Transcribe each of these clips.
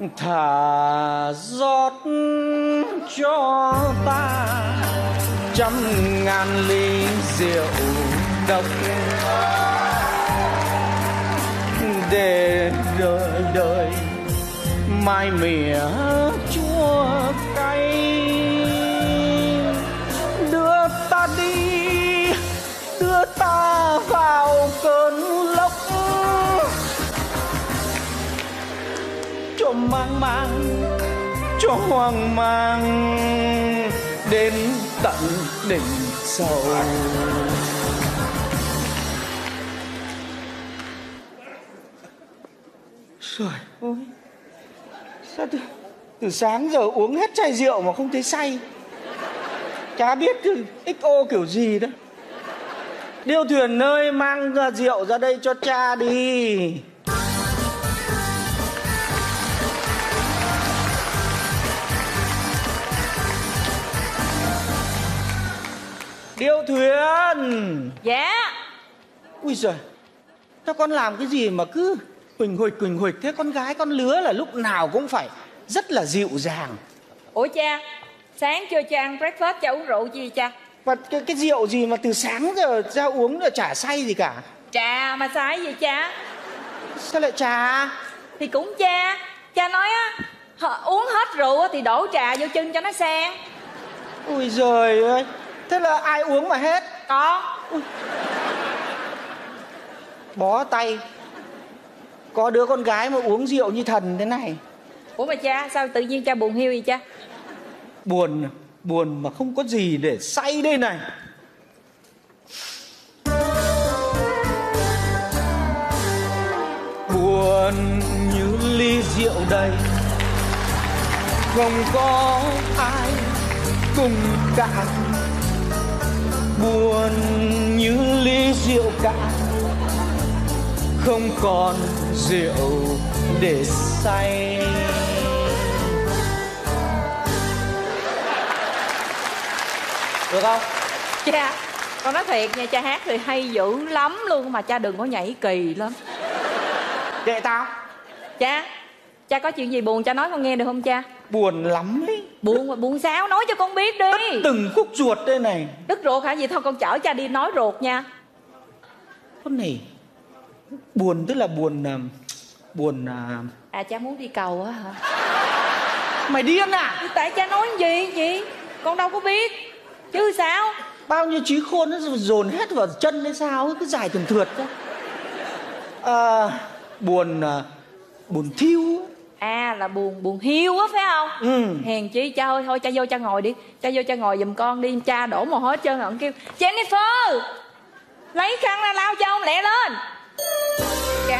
thả rót cho ta trăm ngàn ly rượu độc để đời đời mai mỉa chua cay. Đưa ta đi, đưa ta vào cơn lốc, cho mang mang, cho hoang mang đến tận đỉnh sầu. Trời ơi, sao từ sáng giờ uống hết chai rượu mà không thấy say. Chả biết XO kiểu gì đó. Điêu thuyền ơi, mang rượu ra đây cho cha đi. Điêu thuyền. Dạ. Ui giời, sao con làm cái gì mà cứ huỳnh huỳnh thế? Con gái con lứa là lúc nào cũng phải rất là dịu dàng. Ủa cha, sáng chưa cha ăn breakfast, cha uống rượu gì cha? Và cái rượu gì mà từ sáng giờ ra uống là chả say gì cả. Trà mà say gì cha? Sao lại trà? Thì cũng cha nói á, uống hết rượu thì đổ trà vô chân cho nó sang. Ui giời ơi, thế là ai uống mà hết? Con. Bó tay, có đứa con gái mà uống rượu như thần thế này. Ủa mà cha, sao tự nhiên cha buồn hiu vậy cha? Buồn mà không có gì để say đây này. Buồn như ly rượu đầy, không có ai cùng cạn. Buồn như ly rượu cạn, không còn rượu để say. Được không? Cha, con nói thiệt nha, cha hát thì hay dữ lắm luôn, mà cha đừng có nhảy kỳ lắm. Kệ tao. Cha có chuyện gì buồn cha nói con nghe được không cha? Buồn lắm ấy. Buồn sao? Nói cho con biết đi. Tất từng khúc ruột đây này. Đứt ruột hả? Vậy thôi con chở cha đi nói ruột nha. Con này buồn, tức là buồn À, cha muốn đi cầu á hả? Mày điên à? Tại cha nói gì? Con đâu có biết. Chứ sao? Bao nhiêu trí khôn nó dồn hết vào chân hay sao, cứ dài thườn thượt ra. Buồn thiêu. À, là buồn hiu á phải không? Ừ. Hèn chi cha ơi, thôi cha vô cha ngồi đi. Cha vô cha ngồi giùm con đi. Cha đổ mồ hôi hết trơn rồi. Ông kêu Jennifer, lấy khăn ra lau cho ông lẹ lên. Cha.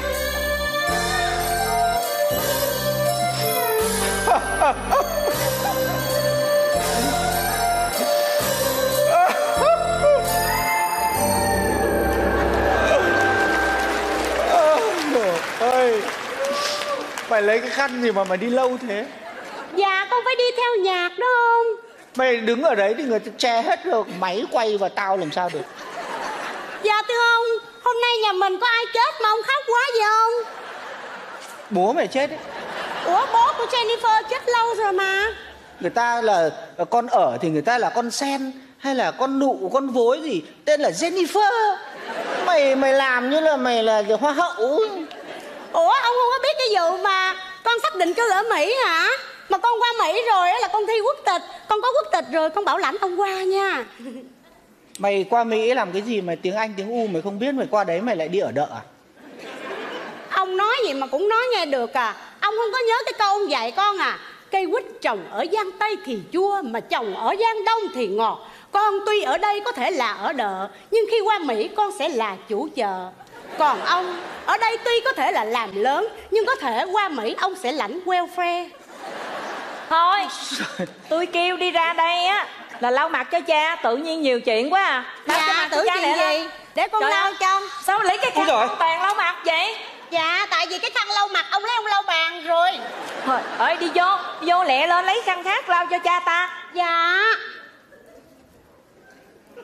Ơi, mày lấy cái khăn gì mà mày đi lâu thế? Dạ con phải đi theo nhạc đó không? Mày đứng ở đấy thì người ta che hết rồi, máy quay vào tao làm sao được? Dạ thưa ông, hôm nay nhà mình có ai chết mà ông khóc quá vậy không? Bố mày chết đấy. Ủa bố của Jennifer chết lâu rồi mà. Người ta là con ở thì người ta là con sen hay là con nụ, con vối gì, tên là Jennifer. Mày làm như là mày là hoa hậu. Ủa ông không có biết cái vụ mà con xác định cư ở Mỹ hả? Mà con qua Mỹ rồi là con thi quốc tịch. Con có quốc tịch rồi, con bảo lãnh ông qua nha. Mày qua Mỹ làm cái gì mà tiếng Anh tiếng U mày không biết, mày qua đấy mày lại đi ở đợ à? Ông nói gì mà cũng nói nghe được à? Ông không có nhớ cái câu ông dạy con à? Cây quýt trồng ở Giang Tây thì chua, mà trồng ở Giang Đông thì ngọt. Con tuy ở đây có thể là ở đợ, nhưng khi qua Mỹ con sẽ là chủ chợ. Còn ông ở đây tuy có thể là làm lớn, nhưng có thể qua Mỹ ông sẽ lãnh welfare. Thôi, tôi kêu đi ra đây á là lau mặt cho cha, tự nhiên nhiều chuyện quá à. Lau cho Dạ mặt tưởng cho cha chuyện lẹ gì lên. để con Trời lau ơi, cho. sao lấy cái khăn lau bàn lau mặt vậy? Dạ tại vì cái khăn lau mặt ông lấy ông lau bàn rồi. Thôi ơi, đi vô lẹ lên lấy khăn khác lau cho cha ta. Dạ.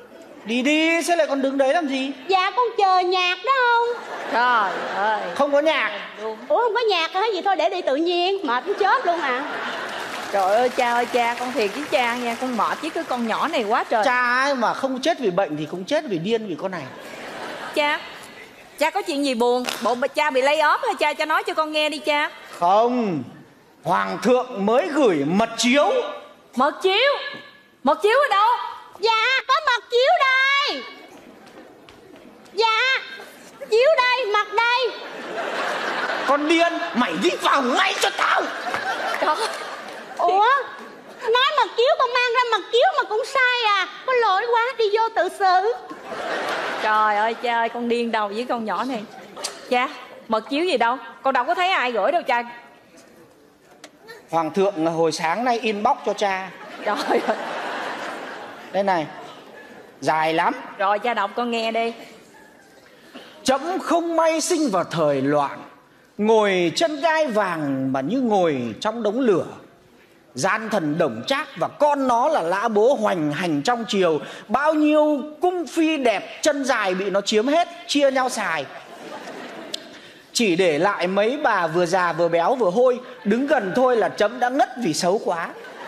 Đi đi, sao lại còn đứng đấy làm gì? Dạ con chờ nhạc đó không? Trời ơi. Không có nhạc. Ủa không có nhạc hả? Vậy thôi để đi tự nhiên, mệt muốn chết luôn à. Trời ơi cha, con thiệt với cha nha, con mệt với cái con nhỏ này quá trời. Cha ấy mà không chết vì bệnh thì cũng chết vì điên vì con này. Cha có chuyện gì buồn? Bộ cha bị lay off hay cha nói cho con nghe đi cha. Không, hoàng thượng mới gửi mật chiếu. Mật chiếu? Mật chiếu ở đâu? Dạ có mật chiếu đây. Dạ chiếu đây, mật đây. Con điên, mày đi vào ngay cho tao. Trời. Ủa nói mật chiếu con mang ra mật chiếu mà cũng sai à. Có lỗi quá, đi vô tự xử. Trời ơi cha ơi, con điên đầu với con nhỏ này. Cha, mật chiếu gì đâu, con đâu có thấy ai gửi đâu cha. Hoàng thượng hồi sáng nay inbox cho cha. Trời ơi. Đây này, dài lắm. Rồi cha đọc con nghe đi. Trẫm không may sinh vào thời loạn, ngồi chân gai vàng mà như ngồi trong đống lửa. Gian thần Đổng Trác và con nó là Lã Bố hoành hành trong triều. Bao nhiêu cung phi đẹp chân dài bị nó chiếm hết, chia nhau xài. Chỉ để lại mấy bà vừa già vừa béo vừa hôi. Đứng gần thôi là trẫm đã ngất vì xấu quá.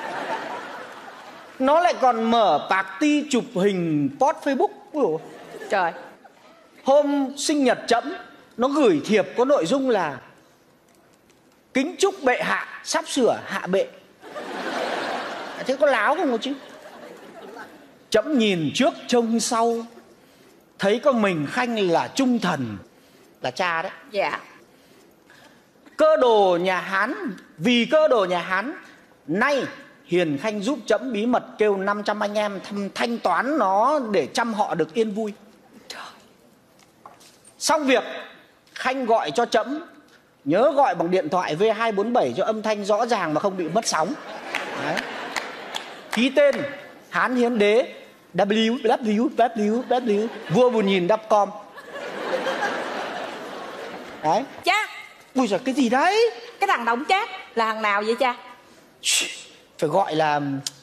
Nó lại còn mở party chụp hình post Facebook. Ủa? Trời. Hôm sinh nhật trẫm, nó gửi thiệp có nội dung là: kính chúc bệ hạ sắp sửa hạ bệ. Thế có láo không chứ? Trẫm nhìn trước trông sau, thấy có mình Khanh là trung thần, là cha đấy. Dạ. Cơ đồ nhà Hán, vì cơ đồ nhà Hán, nay Hiền Khanh giúp trẫm bí mật kêu 500 anh em thanh toán nó để chăm họ được yên vui. Xong việc, Khanh gọi cho trẫm, nhớ gọi bằng điện thoại V247 cho âm thanh rõ ràng mà không bị mất sóng. Đấy. Ký tên Hán Hiến Đế www vua bùn nhìn.com. Đấy. Cha. Ui giời, cái gì đấy? Cái thằng Đổng Trác là thằng nào vậy cha? Phải gọi là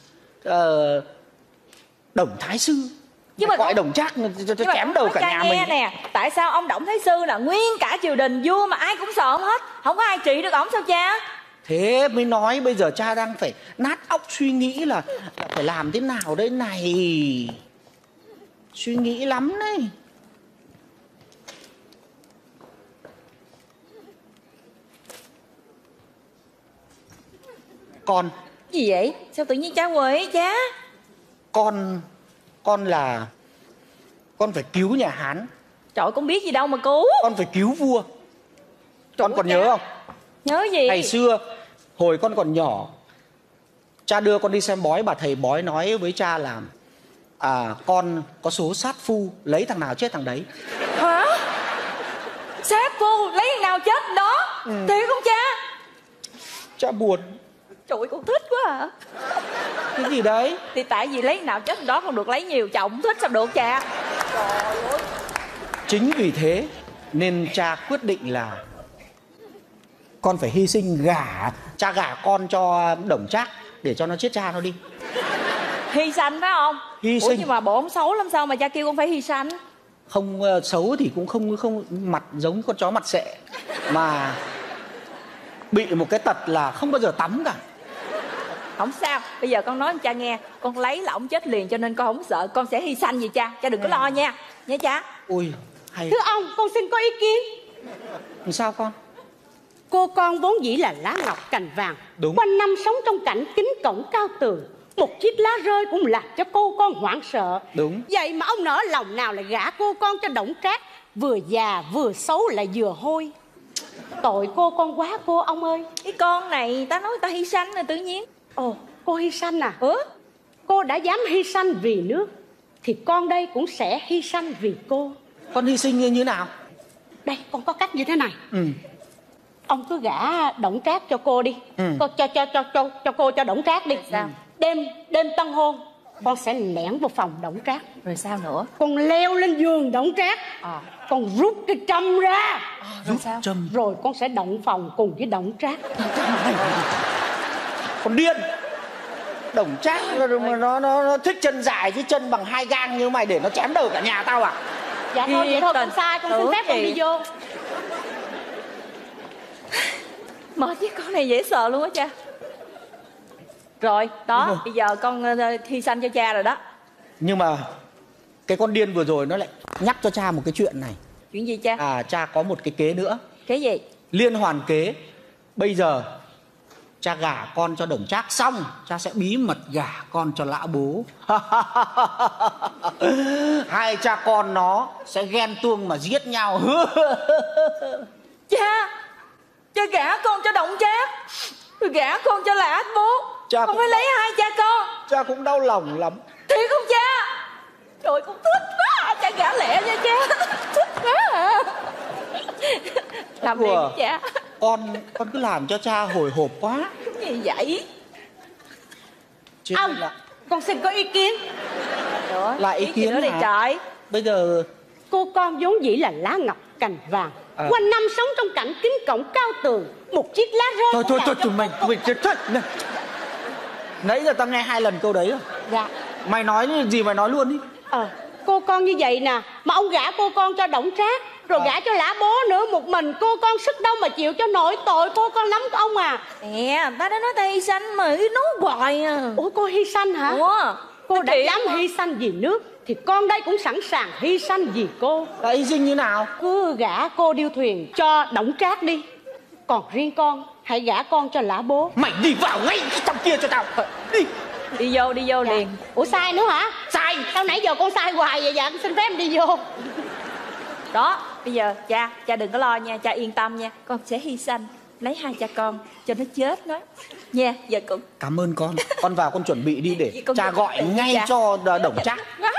Đổng Thái Sư. Nhưng mà gọi Đổng Trác cho chém đầu cả nhà mình nè. Tại sao ông Đổng Thái Sư là nguyên cả triều đình vua mà ai cũng sợ ông hết, không có ai trị được ổng sao cha? Thế mới nói bây giờ cha đang phải nát óc suy nghĩ là phải làm thế nào đây này. Suy nghĩ lắm đấy. Con. Gì vậy? Sao tự nhiên cha quậy cha? Con là con phải cứu nhà Hán. Trời ơi, con biết gì đâu mà cứu. Con phải cứu vua. Con còn nhớ không? Nhớ gì? Ngày xưa hồi con còn nhỏ, cha đưa con đi xem bói, bà thầy bói nói với cha là con có số sát phu, lấy thằng nào chết thằng đấy. Hả? Sát phu lấy thằng nào chết thằng đó? Thiệt không cha? Cha buồn. Trời ơi, con thích quá à. Cái gì đấy? Thì tại vì lấy thằng nào chết thằng đó, không được lấy nhiều chồng, thích sao được cha. Trời ơi. Chính vì thế nên cha quyết định là con phải hy sinh cha gả con cho Đổng Trác để cho nó chết cha nó đi. Hy sanh phải không? Hy Ủa sinh. nhưng mà bộ ông xấu lắm sao mà cha kêu con phải hy sanh? Không xấu thì cũng không mặt giống con chó mặt sệ, mà bị một cái tật là không bao giờ tắm cả. Không sao, bây giờ con nói cho cha nghe, con lấy là ông chết liền cho nên con không sợ, con sẽ hy sanh gì cha đừng có lo nha cha. Ui hay. Thưa ông, con xin có ý kiến. Sao con? Cô con vốn dĩ là lá ngọc cành vàng. Đúng. Quanh năm sống trong cảnh kính cổng cao tường. Một chiếc lá rơi cũng làm cho cô con hoảng sợ. Đúng. Vậy mà ông nỡ lòng nào lại gả cô con cho Đổng Trác, vừa già vừa xấu lại vừa hôi. Tội cô con quá cô ông ơi. Cái con này ta nói ta hy sanh là tự nhiên. Ồ, cô hy sanh à? Cô đã dám hy sanh vì nước thì con đây cũng sẽ hy sanh vì cô. Con hy sinh như nào? Đây, con có cách như thế này. Ông cứ gả Đổng Trác cho cô đi. Cho cô cho Đổng Trác đi. Sao? Đêm tân hôn con sẽ lẻn vào phòng Đổng Trác. Rồi sao nữa? Con leo lên giường Đổng Trác. Con rút cái trâm ra. Rồi sao? Trâm. Rồi con sẽ động phòng cùng với Đổng Trác. Con điên. Đồng Trác nó thích chân dài chứ chân bằng 2 gang như mày để nó chém đầu cả nhà tao à? Dạ thôi, vậy thôi con sai, con xin phép con đi vô. Mệt với con này dễ sợ luôn á cha. Rồi, đó, bây giờ con thi sanh cho cha rồi đó. Nhưng mà cái con điên vừa rồi nó lại nhắc cho cha một cái chuyện này. Chuyện gì cha? Cha có một cái kế nữa. Cái gì? Liên hoàn kế. Bây giờ cha gả con cho Đồng Trác xong, cha sẽ bí mật gả con cho Lã Bố. Hai cha con nó sẽ ghen tuông mà giết nhau. Cha gả con cho Đồng Trác, rồi gả con cho Lã Bố. Cha không phải lấy hai cha con. Cha cũng đau lòng lắm. Thiệt không cha? Trời, con thích quá. Cha gả lẹ nha cha. Thích quá à. Làm đi cha. Con cứ làm cho cha hồi hộp quá. Gì vậy? Ông, con xin có ý kiến. Là ý kiến hả? Trời. Bây giờ cô con vốn dĩ là lá ngọc cành vàng, quanh năm sống trong cảnh kính cổng cao tường, một chiếc lá rơi. Thôi tụi mày nãy giờ tao nghe 2 lần câu đấy rồi. Dạ. Mày nói gì mày nói luôn đi. Cô con như vậy nè, mà ông gả cô con cho Đổng Trác, rồi gả cho Lã Bố nữa, một mình cô con sức đâu mà chịu cho nổi, tội cô con lắm ông à. Nè, ta đã nói ta hy sanh mà cứ nói hoài à. Ủa cô hy sanh hả? Cô đã dám hy sanh vì nước thì con đây cũng sẵn sàng hy sanh vì cô. Hy sinh như nào? Cứ gả cô điêu thuyền cho Đổng Trác đi, còn riêng con hãy gả con cho Lã Bố. Mày đi vào ngay trong kia cho tao. Đi vô liền. Ủa sai nữa hả? Sai. Sao nãy giờ con sai hoài vậy? Dạ con xin phép đi vô. Đó, bây giờ cha đừng có lo nha, cha yên tâm nha. Con sẽ hy sanh lấy hai cha con cho nó chết đó nha. Giờ con cảm ơn con. Con vào con chuẩn bị đi để cha gọi ngay cho Đổng Trác.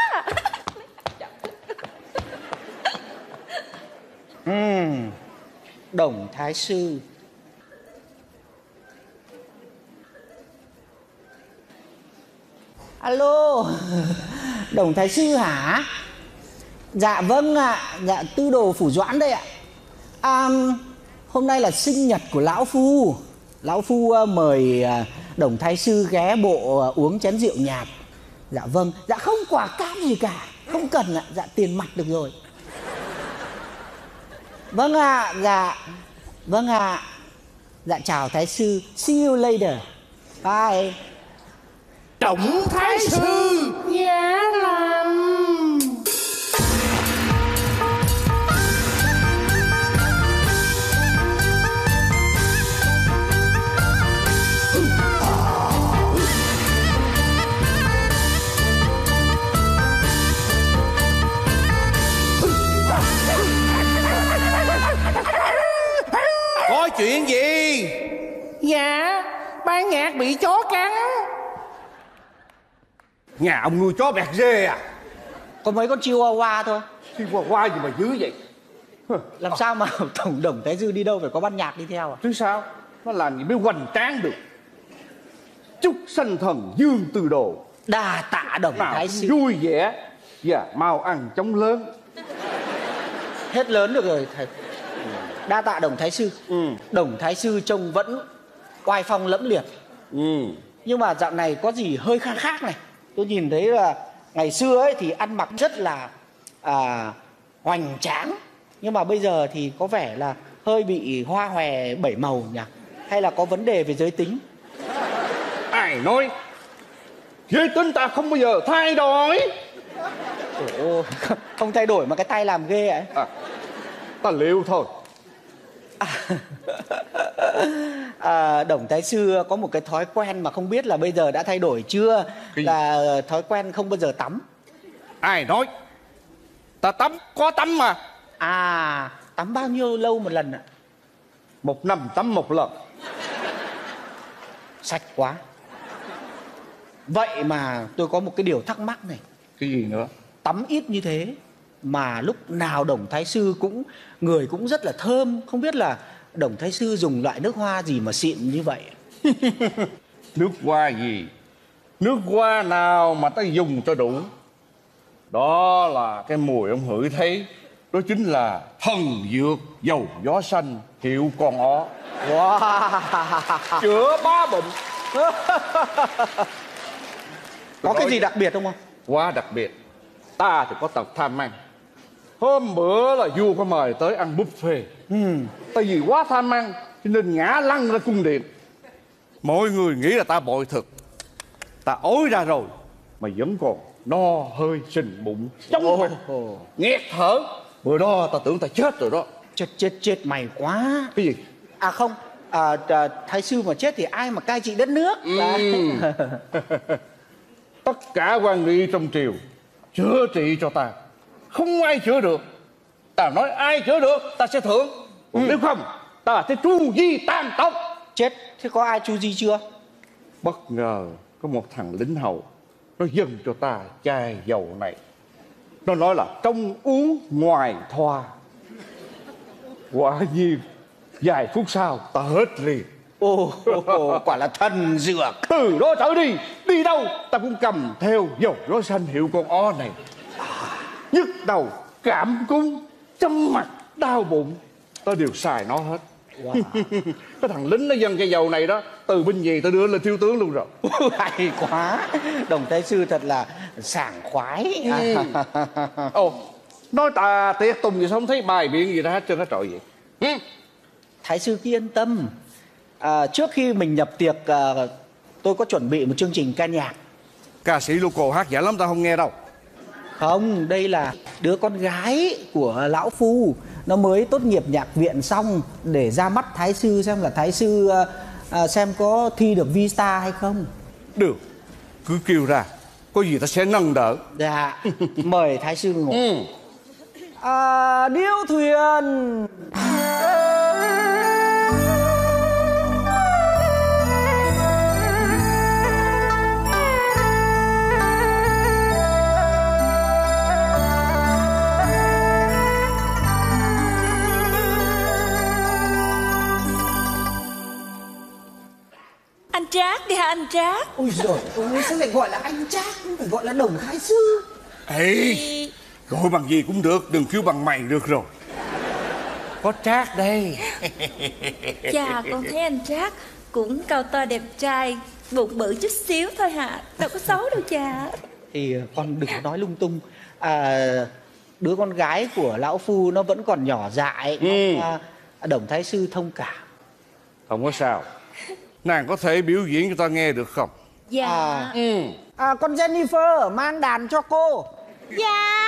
Đồng Thái Sư. Alo, Đồng Thái Sư hả? Dạ vâng ạ, dạ tư đồ Phủ Doãn đây ạ. Hôm nay là sinh nhật của Lão Phu. Lão Phu mời Đồng Thái Sư ghé bộ uống chén rượu nhạt. Dạ vâng, dạ không quà cáp gì cả, không cần ạ, dạ tiền mặt được rồi. Vâng ạ, dạ. Vâng ạ. Dạ chào Thái Sư, see you later. Bye. Trọng Thái Sư giá lâm. Có chuyện gì? Dạ, ban nhạc bị chó cắn. Nhà ông nuôi chó bẹt dê à? Có mấy con chihuahua thôi. Chihuahua gì mà dữ vậy? Làm sao mà tổng Đồng Thái Sư đi đâu phải có ban nhạc đi theo à? Chứ sao? Nó làm gì mới hoành tráng được. Chúc sanh thần Dương Từ Đồ đa tạ Đồng Thái Sư. Vui vẻ và mau ăn chóng lớn. Hết lớn được rồi thầy. Đa tạ Đồng Thái Sư. Đồng Thái Sư trông vẫn oai phong lẫm liệt. Nhưng mà dạo này có gì hơi khác này. Tôi nhìn thấy là ngày xưa ấy thì ăn mặc rất là hoành tráng, nhưng mà bây giờ thì có vẻ là hơi bị hoa hòe 7 màu nhỉ? Hay là có vấn đề về giới tính? Ai nói? Giới tính ta không bao giờ thay đổi. Ồ, không thay đổi mà cái tay làm ghê ấy. Ta liệu thôi. Đồng Thái Sư có một cái thói quen mà không biết là bây giờ đã thay đổi chưa. Là thói quen không bao giờ tắm. Ai nói? Ta tắm, có tắm mà. Tắm bao nhiêu lâu một lần ạ? 1 năm tắm 1 lần. Sạch quá. Vậy mà tôi có một cái điều thắc mắc này. Cái gì nữa? Tắm ít như thế mà lúc nào Đồng Thái Sư cũng người cũng rất là thơm. Không biết là Đồng Thái Sư dùng loại nước hoa gì mà xịn như vậy? Nước hoa gì? Nước hoa nào mà ta dùng cho đủ? Đó là cái mùi ông hửi thấy. Đó chính là thần dược dầu gió xanh hiệu con ó. Wow. Chữa 3 bệnh. Có cái gì đặc biệt không? Quá đặc biệt. Ta thì có tật tham ăn. Hôm bữa là vua có mời tới ăn buffet. Tại vì quá tham ăn cho nên ngã lăn ra cung điện. Mọi người nghĩ là ta bội thực. Ta ối ra rồi mà vẫn còn no hơi sình bụng trong mặt nghẹt thở. Bữa đó ta tưởng ta chết rồi đó. Chết mày quá. Cái gì? À không, thái sư mà chết thì ai mà cai trị đất nước. Tất cả quan nghi trong triều chữa trị cho ta, không ai chữa được. Ta nói ai chữa được ta sẽ thưởng. Nếu không ta sẽ tru di tam tộc. Chết, thế có ai chu di chưa? Bất ngờ có một thằng lính hầu nó dâng cho ta chai dầu này. Nó nói là trong uống ngoài thoa. Quả nhiên vài phút sau ta hết liền. Quả là thần dược. Từ đó trở đi, đi đâu ta cũng cầm theo dầu gió xanh hiệu con ó này. Nhức đầu, cảm cúm, chóng mặt, đau bụng, ta đều xài nó hết. Cái thằng lính nó dâng cái dầu này đó, từ binh về ta đưa lên thiếu tướng luôn rồi. Hay quá. Đồng thái sư thật là sảng khoái. Nói ta tiệc tùng gì sao không thấy bài biện gì ra hết trơn hết trọi vậy. Thái sư cứ yên tâm. Trước khi mình nhập tiệc, tôi có chuẩn bị một chương trình ca nhạc. Ca sĩ local hát dở lắm ta không nghe đâu. Không, đây là đứa con gái của lão phu. Nó mới tốt nghiệp nhạc viện xong để ra mắt thái sư xem là thái sư xem có thi được V-Star hay không. Được, cứ kêu ra, có gì ta sẽ nâng đỡ. Dạ. Mời thái sư ngồi. Điêu thuyền. Anh Trác đi hả anh Trác? Ôi giời ơi, sao lại gọi là anh Trác, không phải gọi là đồng thái sư. Ê, gọi bằng gì cũng được, đừng kêu bằng mày được rồi. Có Trác đây. Chà, con thấy anh Trác cũng cao to đẹp trai, bụng bự chút xíu thôi hả? Đâu có xấu đâu cha. Thì con đừng nói lung tung. Đứa con gái của lão phu nó vẫn còn nhỏ dại. Đồng thái sư thông cảm. Không có sao. Nàng có thể biểu diễn cho ta nghe được không? Dạ. Con Jennifer mang đàn cho cô. Dạ.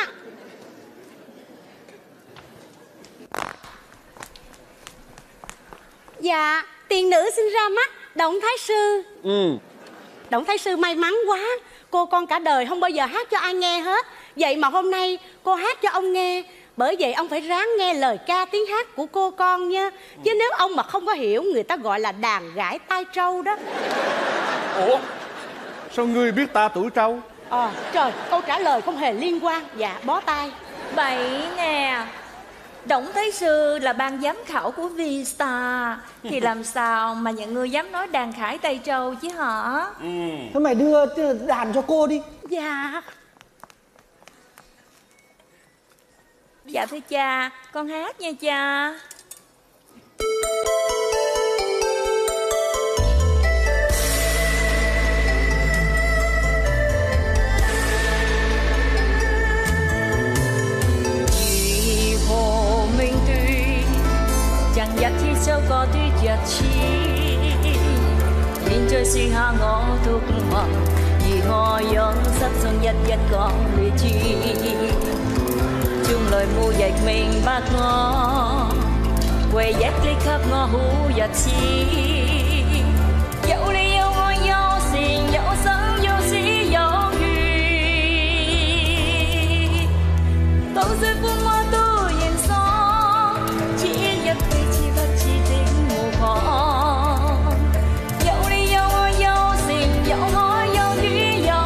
Dạ, tiền nữ xin ra mắt Động thái sư. Động thái sư may mắn quá. Cô con cả đời không bao giờ hát cho ai nghe hết. Vậy mà hôm nay cô hát cho ông nghe. Bởi vậy ông phải ráng nghe lời ca tiếng hát của cô con nha. Chứ nếu ông mà không có hiểu, người ta gọi là đàn gãi tai trâu đó. Ủa, sao ngươi biết ta tuổi trâu? Trời, câu trả lời không hề liên quan. Dạ, bó tay. Bậy nè. Động thái sư là ban giám khảo của V-Star, thì làm sao mà những người dám nói đàn khải Tây Trâu chứ hả? Thôi mày đưa đàn cho cô đi. Dạ. Dạ thưa cha, con hát nha cha. 如何命斷，像日鐵收割啲日子，現在剩下我獨行，而我擁失蹤一個劣天。從來冇亦明白我，唯一的給我好日子。有你有愛有善有生有死有緣，到最歡我都認爽，此一彼此不知的無妨。有你有愛有善有愛有雨有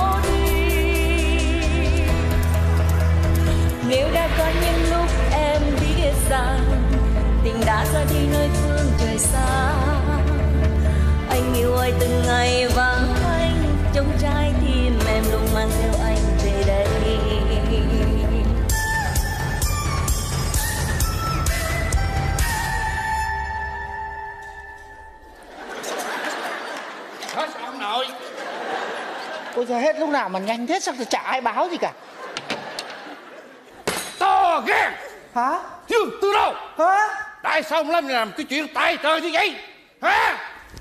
斷，nếu đã có những lúc em biết rằng tình đã ra đi nơi phương trời xa, anh yêu ơi từng ngày vắng anh trong trái tim em luôn mang theo anh về đây. Ôi giời, hết lúc nào mà nhanh thế, sao chả ai báo gì cả. To gan. Hả? Dương Tư đâu? Hả? Tại sao ông làm cái chuyện tài trời như vậy? Hả?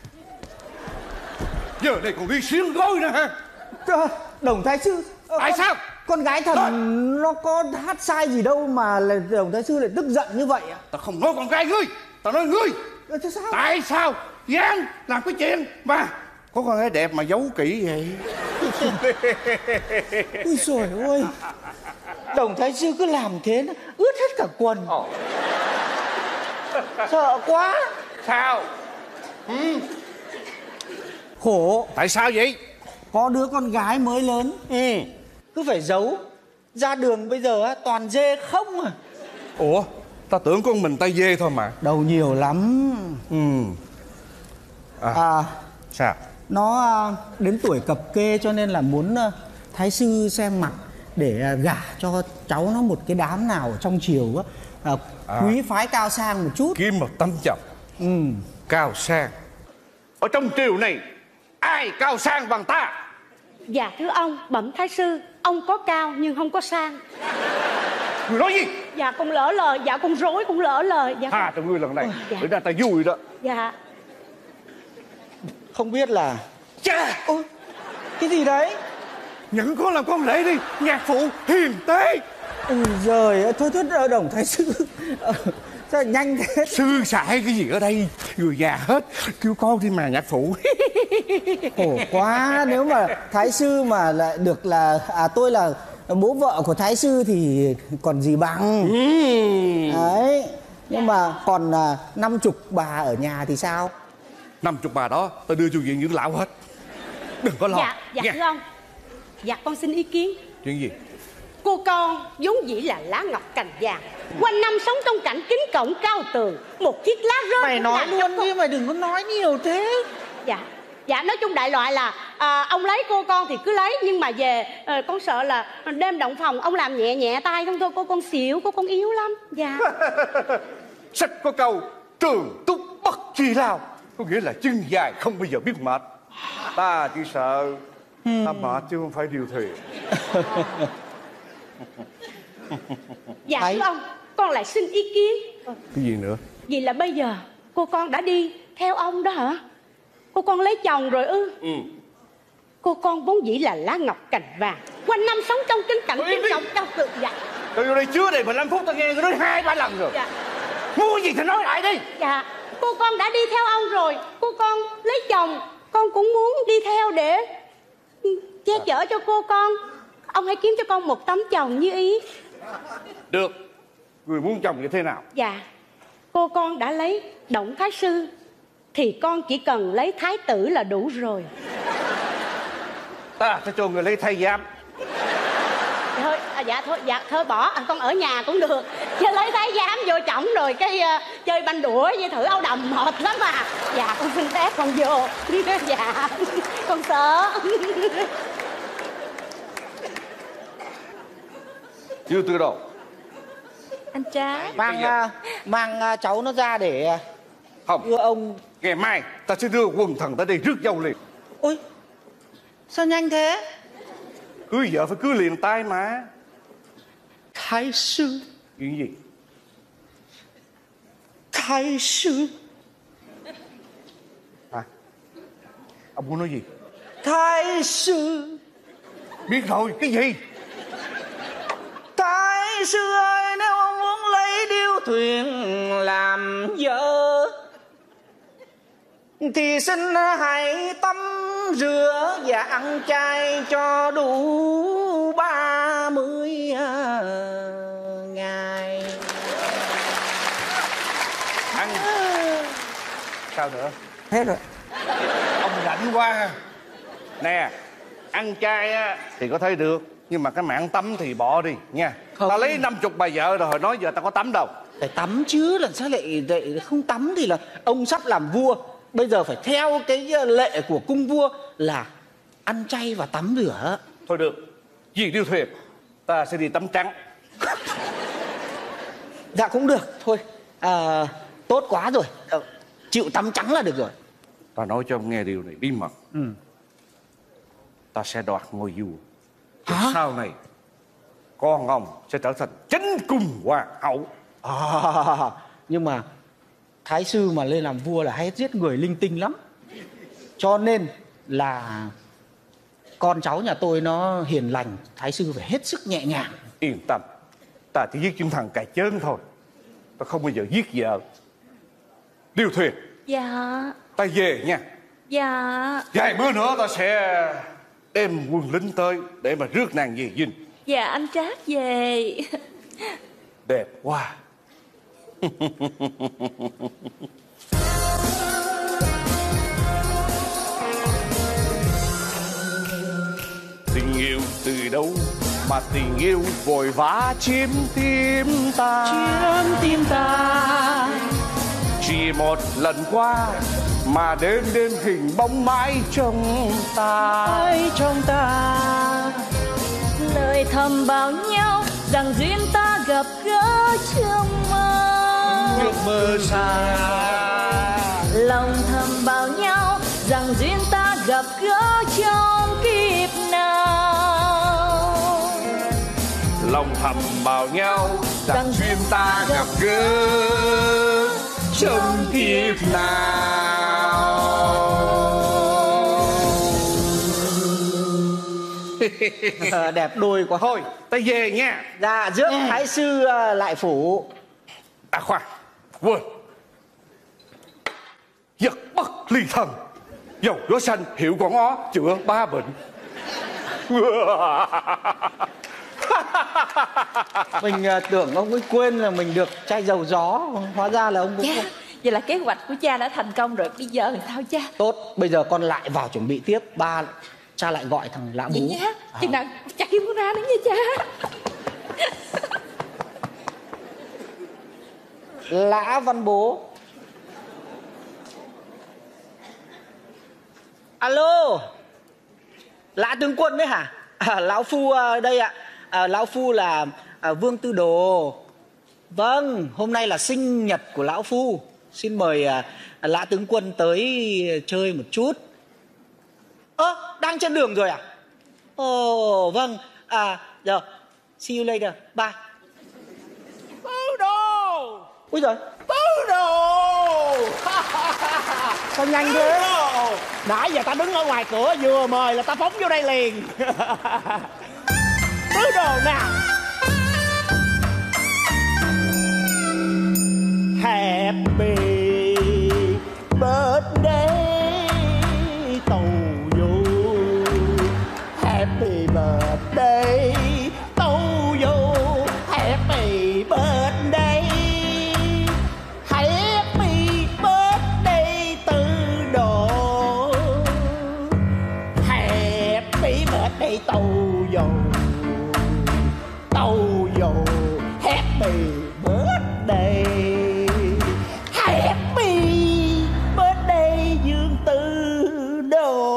Giờ này còn đi xiên gối nữa hả? Đồng thái sư. Tại sao? Con gái thần nó có hát sai gì đâu mà đồng thái sư lại tức giận như vậy ạ? Tao không nói con gái ngươi, tao nói ngươi. Thế sao? Tại sao dám làm cái chuyện mà có con gái đẹp mà giấu kỹ vậy? Ôi trời ơi, đồng thái sư cứ làm thế nó ướt hết cả quần. Sợ quá. Sao? Khổ. Tại sao vậy? Có đứa con gái mới lớn, cứ phải giấu. Ra đường bây giờ á toàn dê không à. Ủa, tao tưởng con mình tay dê thôi mà. Đầu nhiều lắm. Sao? Nó đến tuổi cập kê cho nên là muốn thái sư xem mặt để gả cho cháu nó một cái đám nào ở trong triều á, quý phái cao sang một chút. Kiếm một tấm chồng cao sang. Ở trong triều này ai cao sang bằng ta? Dạ thưa ông, bẩm thái sư, ông có cao nhưng không có sang. Người nói gì? Dạ con lỡ lời, dạ con rối, con lỡ lời. Dạ. Tha cho ngươi lần này, Dạ. để ra ta vui đó. Dạ. Không biết là... Chà! Ôi, cái gì đấy? Nhận con làm con lễ đi, nhạc phụ hiền tế. Ôi giời ơi, thôi đồng thái sư. Sao nhanh thế? Sư sãi cái gì ở đây? Người già hết, kêu con đi mà nhạc phụ. Khổ quá, nếu mà thái sư mà lại được là tôi là bố vợ của thái sư thì còn gì bằng. Đấy, nhưng mà còn 50 bà ở nhà thì sao? 50 bà đó tao đưa cho viện dưỡng lão hết. Đừng có lo. Dạ nha. thưa ông. Dạ con xin ý kiến. Chuyện gì? Cô con vốn dĩ là lá ngọc cành vàng, quanh năm sống trong cảnh kính cổng cao tường, một chiếc lá rơi. Mày nói luôn đi, mày đừng có nói nhiều thế. Dạ nói chung đại loại là ông lấy cô con thì cứ lấy, nhưng mà về con sợ là đêm động phòng ông làm nhẹ nhẹ tay không thôi, cô con xỉu, cô con yếu lắm. Dạ. Sách có câu trường túc bất chi lao, có nghĩa là chân dài không bao giờ biết mệt. Ta chỉ sợ ta mệt chứ không phải điều thuyền. Dạ Thấy. thưa ông, con lại xin ý kiến. Cái gì nữa? Vì là bây giờ cô con đã đi theo ông đó hả? Cô con lấy chồng rồi ư? Cô con vốn dĩ là lá ngọc cành vàng, quanh năm sống trong cái cảnh kính trọng cao tường. Dạ. Tôi vô đây chưa đầy 15 phút, tao nghe tôi nói 2-3 lần rồi. Dạ. Mua gì thì nói lại đi. Dạ. Cô con đã đi theo ông rồi, cô con lấy chồng, con cũng muốn đi theo để che chở cho cô con. Ông hãy kiếm cho con một tấm chồng như ý. Được. Người muốn chồng như thế nào? Dạ. Cô con đã lấy Động Thái Sư thì con chỉ cần lấy Thái Tử là đủ rồi. Ta sẽ cho người lấy thay giám. Thôi, dạ thôi bỏ, con ở nhà cũng được. Chứ lấy thái giám vô chổng rồi cái chơi banh đũa với thử áo đầm mệt lắm mà. Dạ con xin phép con vô. Dạ con sợ. Chưa từ đâu. Anh trai. Mang cháu nó ra để Không. đưa ông. Ngày mai ta sẽ đưa quần thần tới đây rước dâu liền. Ôi, sao nhanh thế? Cưới vợ phải cưới liền tay mà. Thái sư. Chuyện gì? Thái sư. Hả? Ông muốn nói gì? Thái sư. Biết rồi, cái gì? Thái sư ơi, nếu ông muốn lấy điêu thuyền làm vợ thì xin hãy tắm rửa và ăn chay cho đủ 30 ngày. Ăn. Sao nữa? Hết rồi. Ông rảnh quá. Nè, ăn chay á thì có thể được, nhưng mà cái mạng tắm thì bỏ đi nha. Không. Ta lấy 50 bà vợ rồi, nói giờ ta có tắm đâu. Phải tắm chứ, làm sao lại không tắm. Thì là ông sắp làm vua, bây giờ phải theo cái lệ của cung vua là ăn chay và tắm rửa. Thôi được, vì điêu thuyền ta sẽ đi tắm trắng. Dạ cũng được, thôi tốt quá rồi, chịu tắm trắng là được rồi. Ta nói cho ông nghe điều này bí mật. ta sẽ đoạt ngôi vua. Sau này con ông sẽ trở thành chính cung hoàng hậu. Nhưng mà thái sư mà lên làm vua là hay giết người linh tinh lắm. Cho nên là con cháu nhà tôi nó hiền lành, thái sư phải hết sức nhẹ nhàng. Yên tâm, ta chỉ giết những thằng cài chớn thôi, ta không bao giờ giết vợ. Điêu Thuyền. Dạ. Ta về nha. Dạ. Vài bữa nữa ta sẽ đem quân lính tới để mà rước nàng về dinh. Dạ anh Trác về. Đẹp quá. Tình yêu từ đâu mà tình yêu vội vã chiếm tim ta. Chiếm tim ta. Chỉ một lần qua mà đêm đêm hình bóng mãi trong ta. Mãi trong ta. Lời thầm bảo nhau rằng duyên ta gặp gỡ trong mơ. Ước mơ xa. Lòng thầm bảo nhau rằng duyên ta gặp gỡ trong kiếp nào. Lòng thầm bảo nhau rằng duyên ta gặp gỡ trong kiếp nào. Đẹp đôi quá. Thôi ta về nha. Dạ rước thái sư lại phủ. À khoan, quên. Vật bất ly thân, dầu gió xanh hiệu quả ó chữa 3 bệnh. Mình tưởng ông ấy quên là mình được chai dầu gió, hóa ra là ông cũng Dạ. Vậy là kế hoạch của cha đã thành công rồi. Bây giờ làm sao cha? tốt. Bây giờ con lại vào chuẩn bị tiếp. Cha lại gọi thằng Lã Bố. Vậy nhá. Chừng nào cha kêu con ra nữa nha cha. Lã Văn Bố. Alo, Lã tướng quân đấy hả? Lão phu đây ạ. Lão phu là Vương Tư Đồ. Vâng, hôm nay là sinh nhật của lão phu. Xin mời Lã tướng quân tới chơi một chút. Đang trên đường rồi à? Ồ, vâng. Rồi, see you later, bye. Tư Đồ. Úi giời, Tư Đồ. sao nhanh thế? Nãy giờ ta đứng ở ngoài cửa vừa mời là ta phóng vô đây liền. Tư Đồ nào. Happy birthday to you. Happy birthday to you. Happy birthday. Happy birthday Tư Đồ. Happy birthday to you. To you. Happy birthday. Happy birthday Dương Tư Đồ.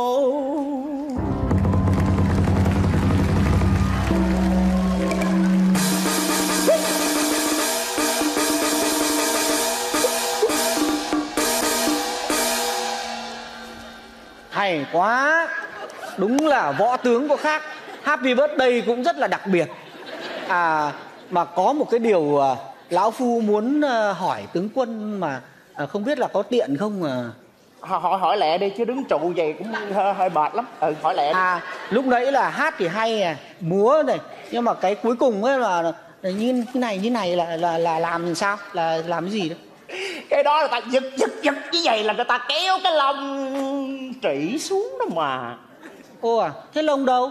Hay quá. Đúng là võ tướng có khác. Happy birthday cũng rất là đặc biệt. Mà có một cái điều lão phu muốn hỏi tướng quân mà không biết là có tiện không mà. Hỏi lẹ đi chứ đứng trụ vậy cũng hơi mệt lắm. Hỏi lẹ đi. Lúc nãy là hát thì hay múa này, nhưng mà cái cuối cùng ấy là như này là làm sao, là làm cái gì đó? Cái đó là ta giật như vậy là người ta kéo cái lông trĩ xuống đó mà. Ô thế lông đâu?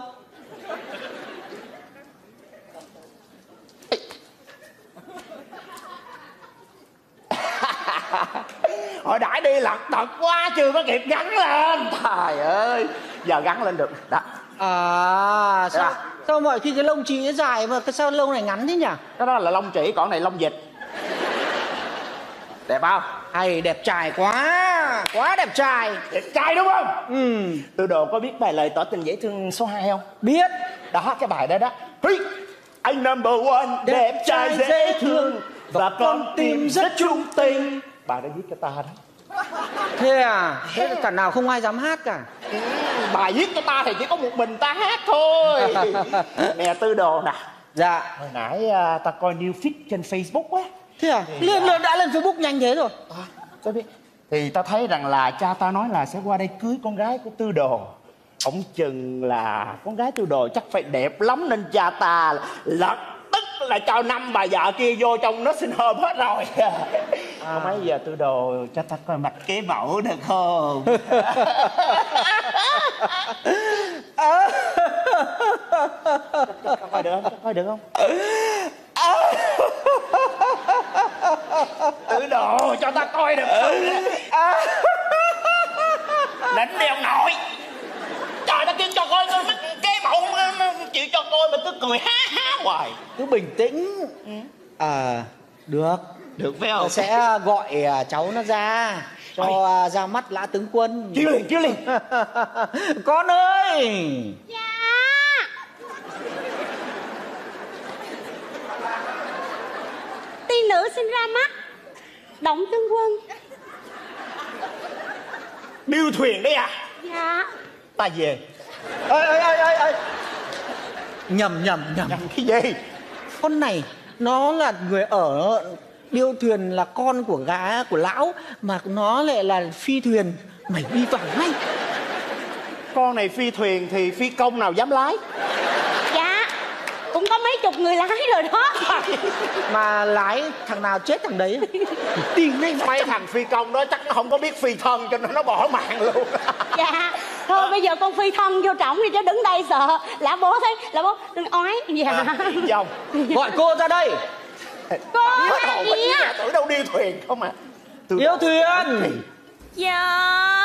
Hồi đãi đi lật đật quá chưa có kịp gắn lên. Trời ơi, giờ gắn lên được đó. Sao mọi khi cái lông chị dài mà sao lông này ngắn thế nhỉ? Cái đó là lông trĩ, còn này lông vịt. Đẹp không? Hay, đẹp trai quá. Quá đẹp trai. Đẹp trai đúng không? Tư Đồ có biết bài lời tỏ tình dễ thương số 2 không? Biết. Đó, cái bài đó đó. Anh number one, đẹp trai dễ thương và con tim rất trung tình. Bài đó viết cho ta đó. Thế à? Thế cả nào không ai dám hát cả. Bà viết cho ta thì chỉ có một mình ta hát thôi. Nè Tư Đồ nè. Dạ. Hồi nãy ta coi new feed trên Facebook á. Thế à? Đã lên Facebook nhanh thế rồi. Tôi biết. Thì ta thấy rằng là cha ta nói là sẽ qua đây cưới con gái của Tư Đồ. Ông chừng là con gái Tư Đồ chắc phải đẹp lắm, nên cha ta lập tức là cho 5 bà vợ kia vô trong nó xin hôm hết rồi. Không mấy giờ Tư Đồ cho ta coi mặt kế mẫu được không? Coi được không? Coi được không? Tư Đồ cho ta coi được không? Đánh đeo nội. Trời, ta kêu cho coi mắt kế mẫu chịu cho coi mà cứ cười há hoài. Cứ bình tĩnh. Được. Được phải không? Sẽ gọi cháu nó ra cho ra mắt Lã tướng quân. Chiếu liền. Con ơi. Dạ. Tiên nữ xin ra mắt Động tướng quân. Điêu thuyền đấy à? Dạ. Ta về. Ê. Nhầm. Cái gì? Con này nó là người ở điêu thuyền, là con của gã của lão, mà nó lại là phi thuyền. Mày đi vào ngay. Con này phi thuyền thì phi công nào dám lái? Dạ. Cũng có mấy chục người lái rồi đó. Mà lái thằng nào chết thằng đấy. Tìm ngay Mấy thằng phi công đó chắc nó không có biết phi thân cho nên nó bỏ mạng luôn. Dạ. Thôi bây giờ con phi thân vô trọng đi chứ đứng đây sợ lã bố thấy lã bố đừng ói. Dạ. Dòng. Gọi cô ra đây. Cô là gì á? Tưởng đâu điêu thuyền không à. Điêu thuyền. Dạ.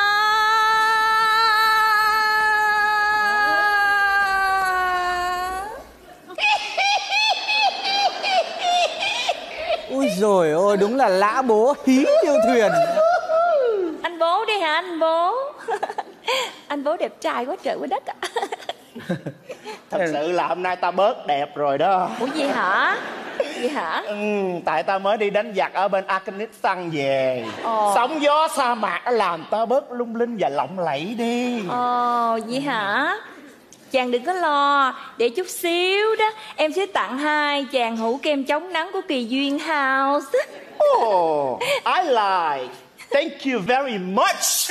Ui dồi ôi, đúng là Lã bố hí điêu thuyền. Anh bố đi hả anh bố? Anh bố đẹp trai quá trời quá đất ạ. Thật sự là hôm nay ta bớt đẹp rồi đó. Ủa gì hả? Gì hả? Tại ta mới đi đánh giặc ở bên Afghanistan về. Sóng gió sa mạc nó làm ta bớt lung linh và lộng lẫy đi. Vậy hả? Chàng đừng có lo, để chút xíu đó em sẽ tặng 2 chàng hũ kem chống nắng của Kỳ Duyên House. Oh, I like. Thank you very much.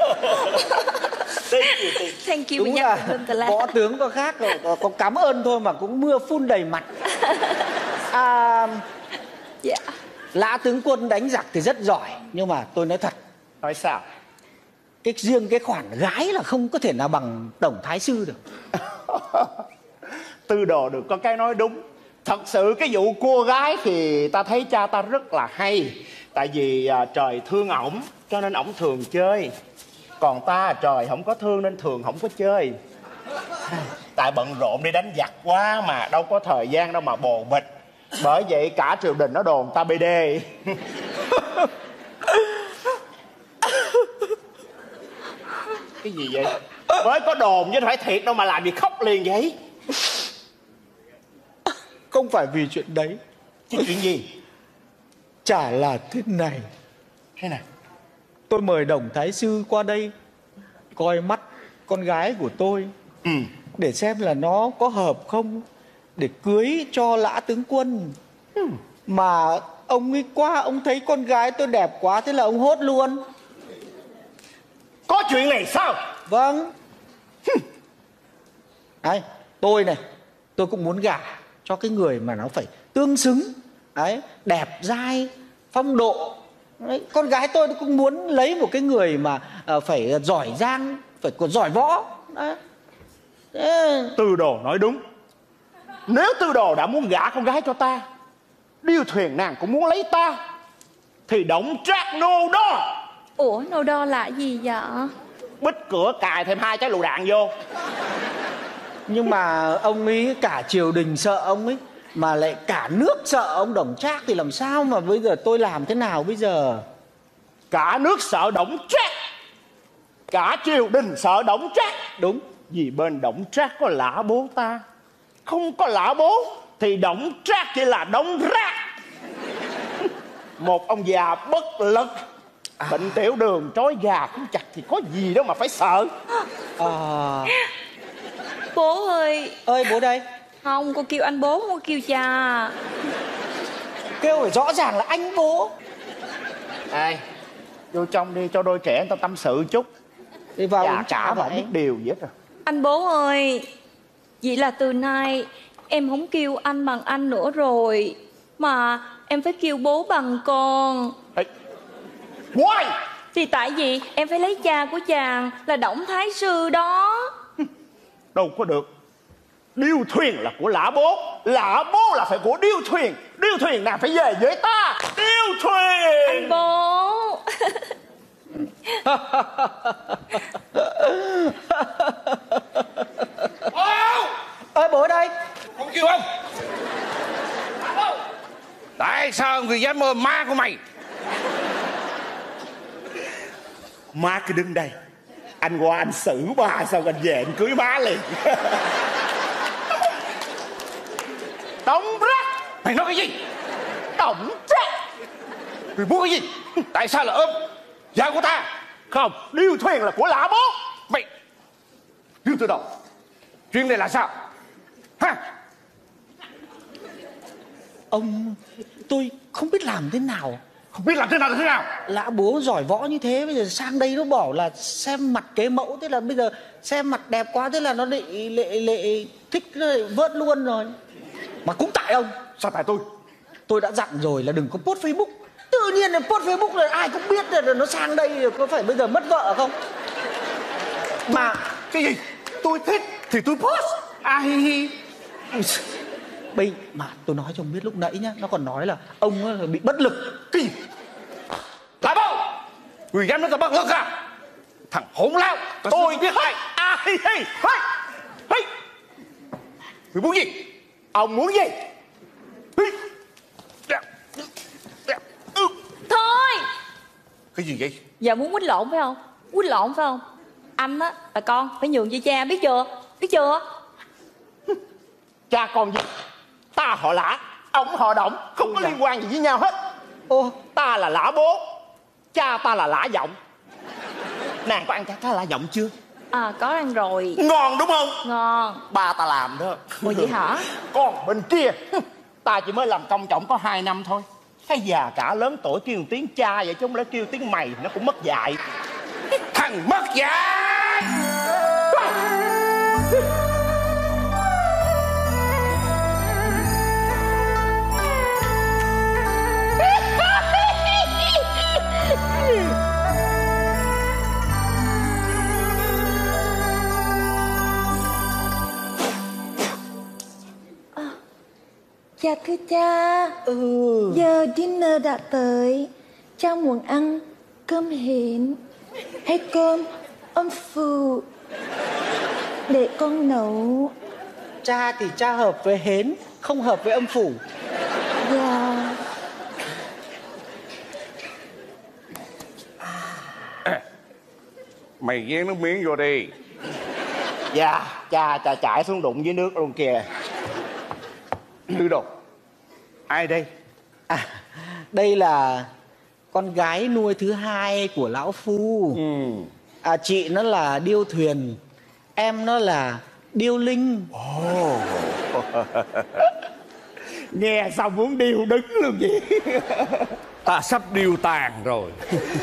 Thank you. Đúng là võ tướng có khác rồi, có cảm ơn thôi mà cũng mưa phun đầy mặt. Dạ. Lã tướng quân đánh giặc thì rất giỏi, nhưng mà tôi nói thật. Nói sao? Riêng cái khoản gái là không có thể nào bằng tổng thái sư được. Tư Đồ được có cái nói đúng. Thật sự cái vụ cua gái thì ta thấy cha ta rất là hay. Tại vì trời thương ổng cho nên ổng thường chơi. Còn ta trời không có thương nên thường không có chơi. Tại bận rộn đi đánh giặc quá mà đâu có thời gian đâu mà bồ bịch. Bởi vậy cả triều đình nó đồn ta BD. Cái gì vậy? Mới có đồn chứ phải thiệt đâu mà làm gì khóc liền vậy? Không phải vì chuyện đấy. Chứ chuyện gì? Chả là thế này. Thế nào? Tôi mời Đồng thái sư qua đây coi mắt con gái của tôi, để xem là nó có hợp không, để cưới cho Lã tướng quân. Mà ông ấy qua, ông thấy con gái tôi đẹp quá, thế là ông hốt luôn. Có chuyện này sao? Vâng. Đấy, tôi này, tôi cũng muốn gả cho cái người mà nó phải tương xứng. Đấy, đẹp dai, phong độ. Đấy, con gái tôi cũng muốn lấy một cái người mà phải giỏi giang, phải còn giỏi võ. Đấy. Tư Đồ nói đúng. Nếu Tư Đồ đã muốn gả con gái cho ta, điêu thuyền nàng cũng muốn lấy ta, thì Động Trác nô đo. Ủa nô đo là gì vậy? Bích cửa cài thêm 2 trái lựu đạn vô. Nhưng mà ông ấy cả triều đình sợ ông ấy, mà lại cả nước sợ ông Đổng Trác, thì làm sao mà bây giờ tôi làm thế nào bây giờ? Cả nước sợ Đổng Trác, cả triều đình sợ Đổng Trác. Đúng. Vì bên Đổng Trác có Lã bố ta, không có Lã bố thì Đổng Trác chỉ là đống rác. Một ông già bất lực. Bệnh tiểu đường trói gà cũng chặt thì có gì đâu mà phải sợ. Bố ơi. Ơi bố đây. Không, con kêu anh bố, không có kêu cha. Kêu phải rõ ràng là anh bố. Ê, vô trong đi cho đôi trẻ người ta tâm sự chút. Đi vào Già cả mà không biết điều gì hết rồi. Anh bố ơi, vậy là từ nay em không kêu anh bằng anh nữa rồi, mà em phải kêu bố bằng con. Ê, why? Thì tại vì em phải lấy cha của chàng là Đổng Thái Sư đó. Đâu có được. Điêu thuyền là của lã bố, lã bố là phải của điêu thuyền. Điêu thuyền nào phải về với ta. Điêu thuyền. Anh bố. Ơi bố đây. Không kêu không? Tại sao người dám mơ ma của mày? Má cứ đứng đây. Anh qua anh xử bà sao anh về anh cưới má liền. Đổng Trác. Mày nói cái gì? Đổng Trác. Mày muốn cái gì? Tại sao là ôm vợ của ta? Không, điêu thuyền là của lã bố. Mày Điêu từ đầu. Chuyện này là sao? Hả? Ông, tôi không biết làm thế nào. Không biết làm thế nào là thế nào? Lã bố giỏi võ như thế, bây giờ sang đây nó bảo là xem mặt kế mẫu, thế là bây giờ xem mặt đẹp quá, thế là nó lại thích, nó lại vớt luôn rồi. Mà cũng tại ông. Sao tại tôi? Tôi đã dặn rồi là đừng có post Facebook. Tự nhiên là post Facebook là ai cũng biết là nó sang đây, có phải bây giờ mất vợ không? Mà cái gì? Tôi thích thì tôi post. Ai? bây mà tôi nói cho ông biết lúc nãy nhá, nó còn nói là ông bị bất lực. Cái gì? Lã bố, người dám nói tao bất lực à? Thằng hỗn láo. Tôi biết hay. Mày muốn gì? Ông muốn gì? Thôi. Cái gì vậy? Giờ muốn quýnh lộn phải không? Quýnh lộn phải không? Anh á là con phải nhường cho cha, biết chưa? Biết chưa? Cha con gì? Ta họ Lã, ông họ Đổng, không có liên quan gì với nhau hết. Ô, ta là Lã bố, cha ta là Lã Giọng. Nàng có ăn cá Lã Giọng chưa? À có ăn rồi. Ngon đúng không? Ngon. Ba ta làm đó. Ủa vậy hả? Còn bên kia ta chỉ mới làm công trọng có 2 năm thôi. Cái già cả lớn tuổi kêu tiếng cha vậy chứ không lẽ kêu tiếng mày, nó cũng mất dạy. Thằng mất dạy. Dạ thưa cha. Giờ dinner đã tới. Cha muốn ăn cơm hến hay cơm âm phủ để con nấu? cha thì cha hợp với hến, không hợp với âm phủ. Dạ. Mày ghé nước miếng vô đi. Dạ, cha chảy xuống đụng với nước luôn kìa. Tư đồ. Ai đây? À, đây là con gái nuôi thứ 2 của lão phu. À, chị nó là điêu thuyền, em nó là điêu linh. Nghe sao muốn điêu đứng luôn vậy. Ta sắp điêu tàn rồi.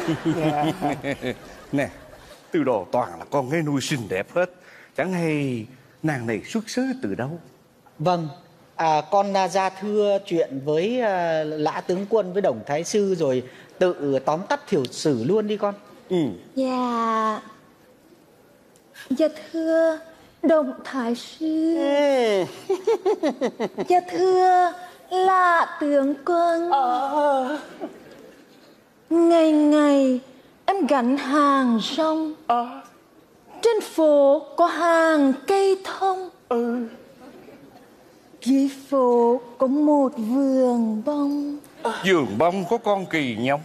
Nè, Tư đồ toàn là con gái nuôi xinh đẹp hết. Chẳng hay nàng này xuất xứ từ đâu? Vâng, con ra thưa chuyện với Lã tướng quân với Đổng Thái sư rồi tự tóm tắt thiểu sử luôn đi con. Dạ. Dạ thưa Đổng Thái sư. Dạ thưa Lã tướng quân. Ngày ngày em gánh hàng rong. Trên phố có hàng cây thông. Dưới phố có một vườn bông. Vườn bông có con kỳ nhông.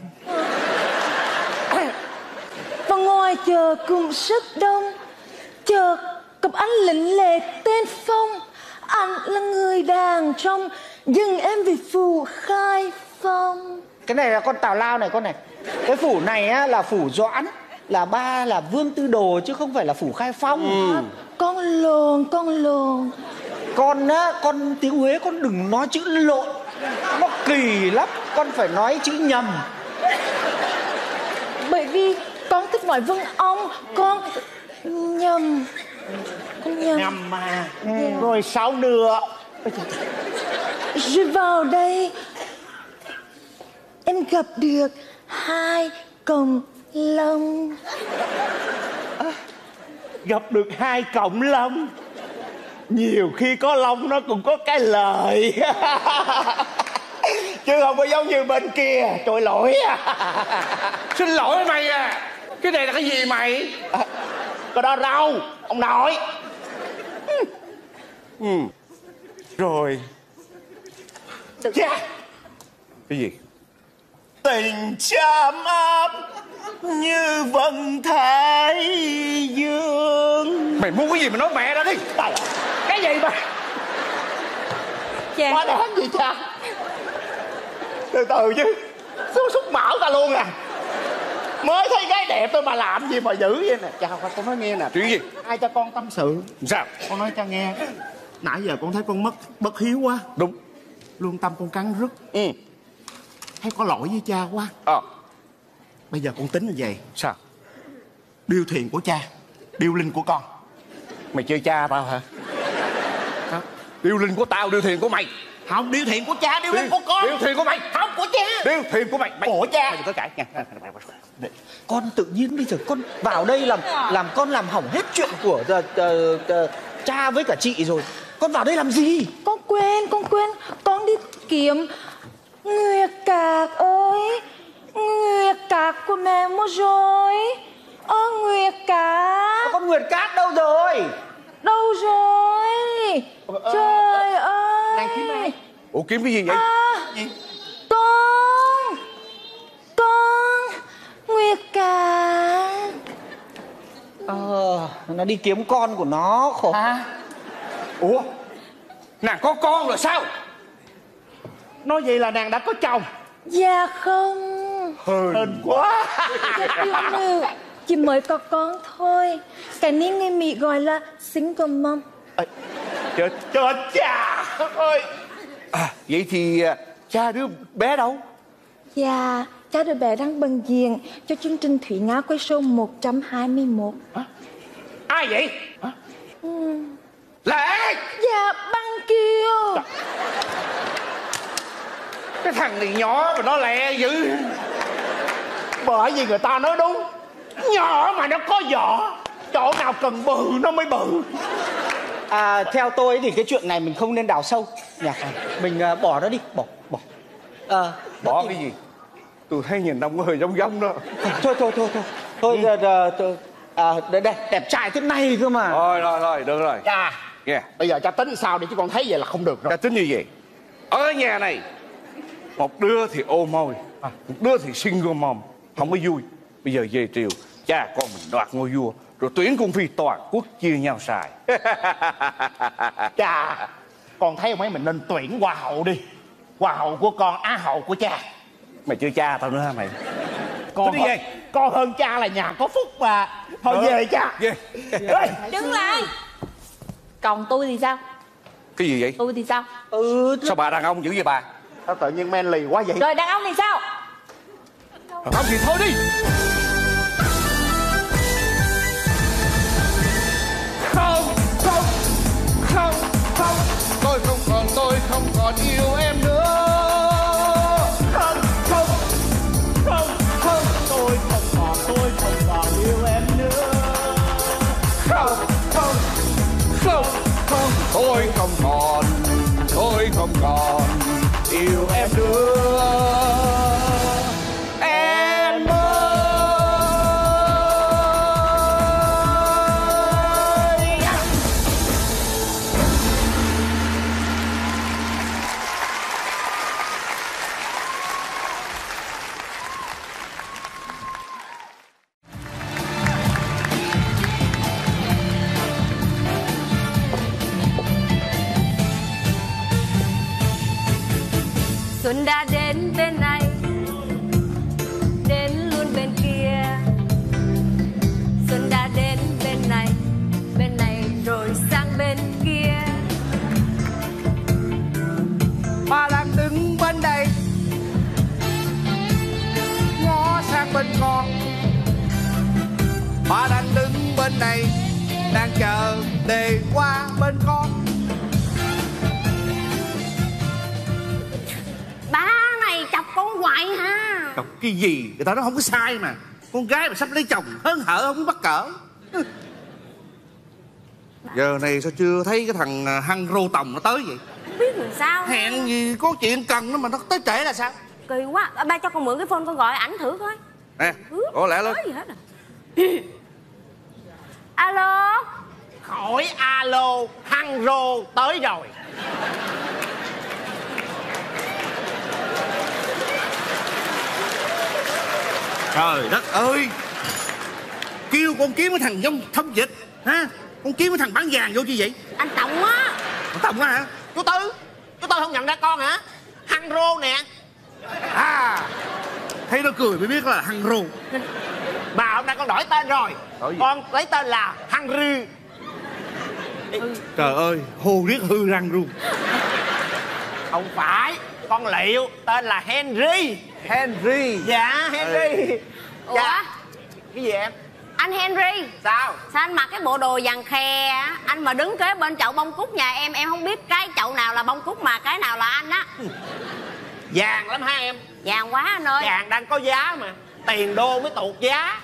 Và ngoài chờ cũng rất đông. Chờ gặp anh lính lệ tên Phong. Anh là người đàn trong dừng em vì phù Khai Phong. Cái này là con tào lao này con này. Cái phủ này á là phủ Doãn, là ba là Vương Tư Đồ chứ không phải là phủ Khai Phong. Con lồn, con lồn. Con á, con tiếng Huế con đừng nói chữ lộn, nó kỳ lắm, con phải nói chữ nhầm. Bởi vì con thích nói vâng ông, con nhầm. Con nhầm. Nhầm mà. Rồi sao nữa? Rồi vào đây em gặp được hai còng lông. Gặp được hai cọng lông. Nhiều khi có lông nó cũng có cái lời. Chứ không có giống như bên kia. Trôi lỗi. Xin lỗi mày à. Cái này là cái gì mày? Cái đó rau ông nội. Rồi. Dạ. Cái gì? Tình chăm ấp như vầng thái dương. Mày muốn cái gì mà nói mẹ ra đi. Cái gì mà Cha. quá đáng gì cha. Từ từ chứ. Xúc mỡ ta luôn à. Mới thấy gái đẹp tôi mà làm gì mà dữ vậy nè. Cha con nói nghe nè. Chuyện gì? Ai cho con tâm sự. Sao? Con nói cha nghe. Nãy giờ con thấy con bất hiếu quá. Đúng. Lương tâm con cắn rứt. Thấy có lỗi với cha quá. Bây giờ con tính là vậy. Sao? Điêu thuyền của cha, điêu linh của con. Mày chơi cha tao hả? Điêu linh của tao, điêu thuyền của mày. Không, điêu thuyền của cha, điêu linh của con. Điêu thuyền của mày. Không, của cha. Điêu thuyền của mày. Của cha. Mày đừng có cãi nha. Con tự nhiên bây giờ con vào đây làm con làm hỏng hết chuyện của cha với cả chị rồi. Con vào đây làm gì? Con quên. Con đi kiếm Nguyệt Cạc ơi. Nguyệt Cạc của mẹ mua rồi. Nguyệt Cạc. Con Nguyệt Cát đâu rồi? Đâu rồi? Trời ơi. Đang kiếm ai? Ủa kiếm cái gì vậy? Gì? Con Nguyệt Cạc. Nó đi kiếm con của nó khổ. Ủa? Nàng có con rồi sao? Nói vậy là nàng đã có chồng. Dạ không. Hên quá. Dạ nữ, chỉ mới có con thôi. Cái này người Mỹ gọi là single mom. Chết cha ơi. Vậy thì cha đứa bé đâu? Dạ, cha đứa bé đang bận diện cho chương trình Thủy Nga quay show 121. Ai vậy? Là ai? Dạ, Băng Kiều. Cái thằng này nhỏ mà nó lẹ dữ. Bởi vì người ta nói đúng. Nhỏ mà nó có vỏ. Chỗ nào cần bự nó mới bự. Theo tôi thì cái chuyện này mình không nên đào sâu nhỉ. Mình bỏ nó đi. Bỏ cái gì? Tôi thấy nhìn ông có hơi giống đó. Thôi đây đẹp trai thế này cơ mà. Rồi được rồi. Cha. Yeah. Bây giờ cha tính sao đi chứ con thấy vậy là không được rồi. Cha tính như vậy. Ở nhà này một đứa thì ô môi, một đứa thì single mom. Không có vui. Bây giờ về triều cha con mình đoạt ngôi vua, rồi tuyển cung phi toàn quốc chia nhau xài. Cha, con thấy mấy mình nên tuyển hoa hậu đi. Hoa hậu của con, á hậu của cha. Mày chơi cha tao nữa hả mày? Con đi về. Con hơn cha là nhà có phúc mà. Thôi về cha. Về. Đứng lại. Còn tôi thì sao? Cái gì vậy? Tôi thì sao? Sao bà đàn ông dữ vậy bà? Sao tự nhiên men lì quá vậy? Rồi đàn ông thì sao? Không thì thôi đi. Không, tôi không còn yêu em nữa. Không, tôi không còn yêu em nữa. Không, tôi không còn yêu em nữa. Em ơi. Xuân đã đến bên này, đến Ba đang đứng bên này, đang chờ để qua bên con. Ba này chọc con hoài ha. Chọc cái gì, người ta nói không có sai mà. Con gái mà sắp lấy chồng hớn hở không biết mắc cỡ. Giờ này sao chưa thấy cái thằng Hăng Rô Tòng nó tới vậy? Không biết làm sao. Hẹn gì có chuyện cần nó mà nó tới trễ là sao? Kỳ quá. Ba cho con mượn cái phone con gọi ảnh thử coi. Nè, có lẽ lên. Gì hết à. Alo. Khỏi alo, Hăng Rô tới rồi. Trời đất ơi, kêu con kiếm cái thằng giống thông dịch ha, con kiếm cái thằng bán vàng vô chi vậy? Anh Trọng á. Tòng á hả? Chú Tư không nhận ra con hả? Hăng Rô nè. À, thấy nó cười mới biết là Hăng Rô. Mà hôm nay con đổi tên rồi. Đổi gì? Con lấy tên là Hăng Rư. Trời ơi, hô riết hư răng luôn. Không phải, con liệu tên là Henry. Henry. Dạ Henry. Ủa? Dạ. Cái gì em? Anh Henry. Sao? Sao anh mặc cái bộ đồ vàng khè á? Anh mà đứng kế bên chậu bông cúc nhà em không biết cái chậu nào là bông cúc mà cái nào là anh á. Vàng lắm hả em? Vàng quá anh ơi. Vàng đang có giá mà. Tiền đô mới tụt giá.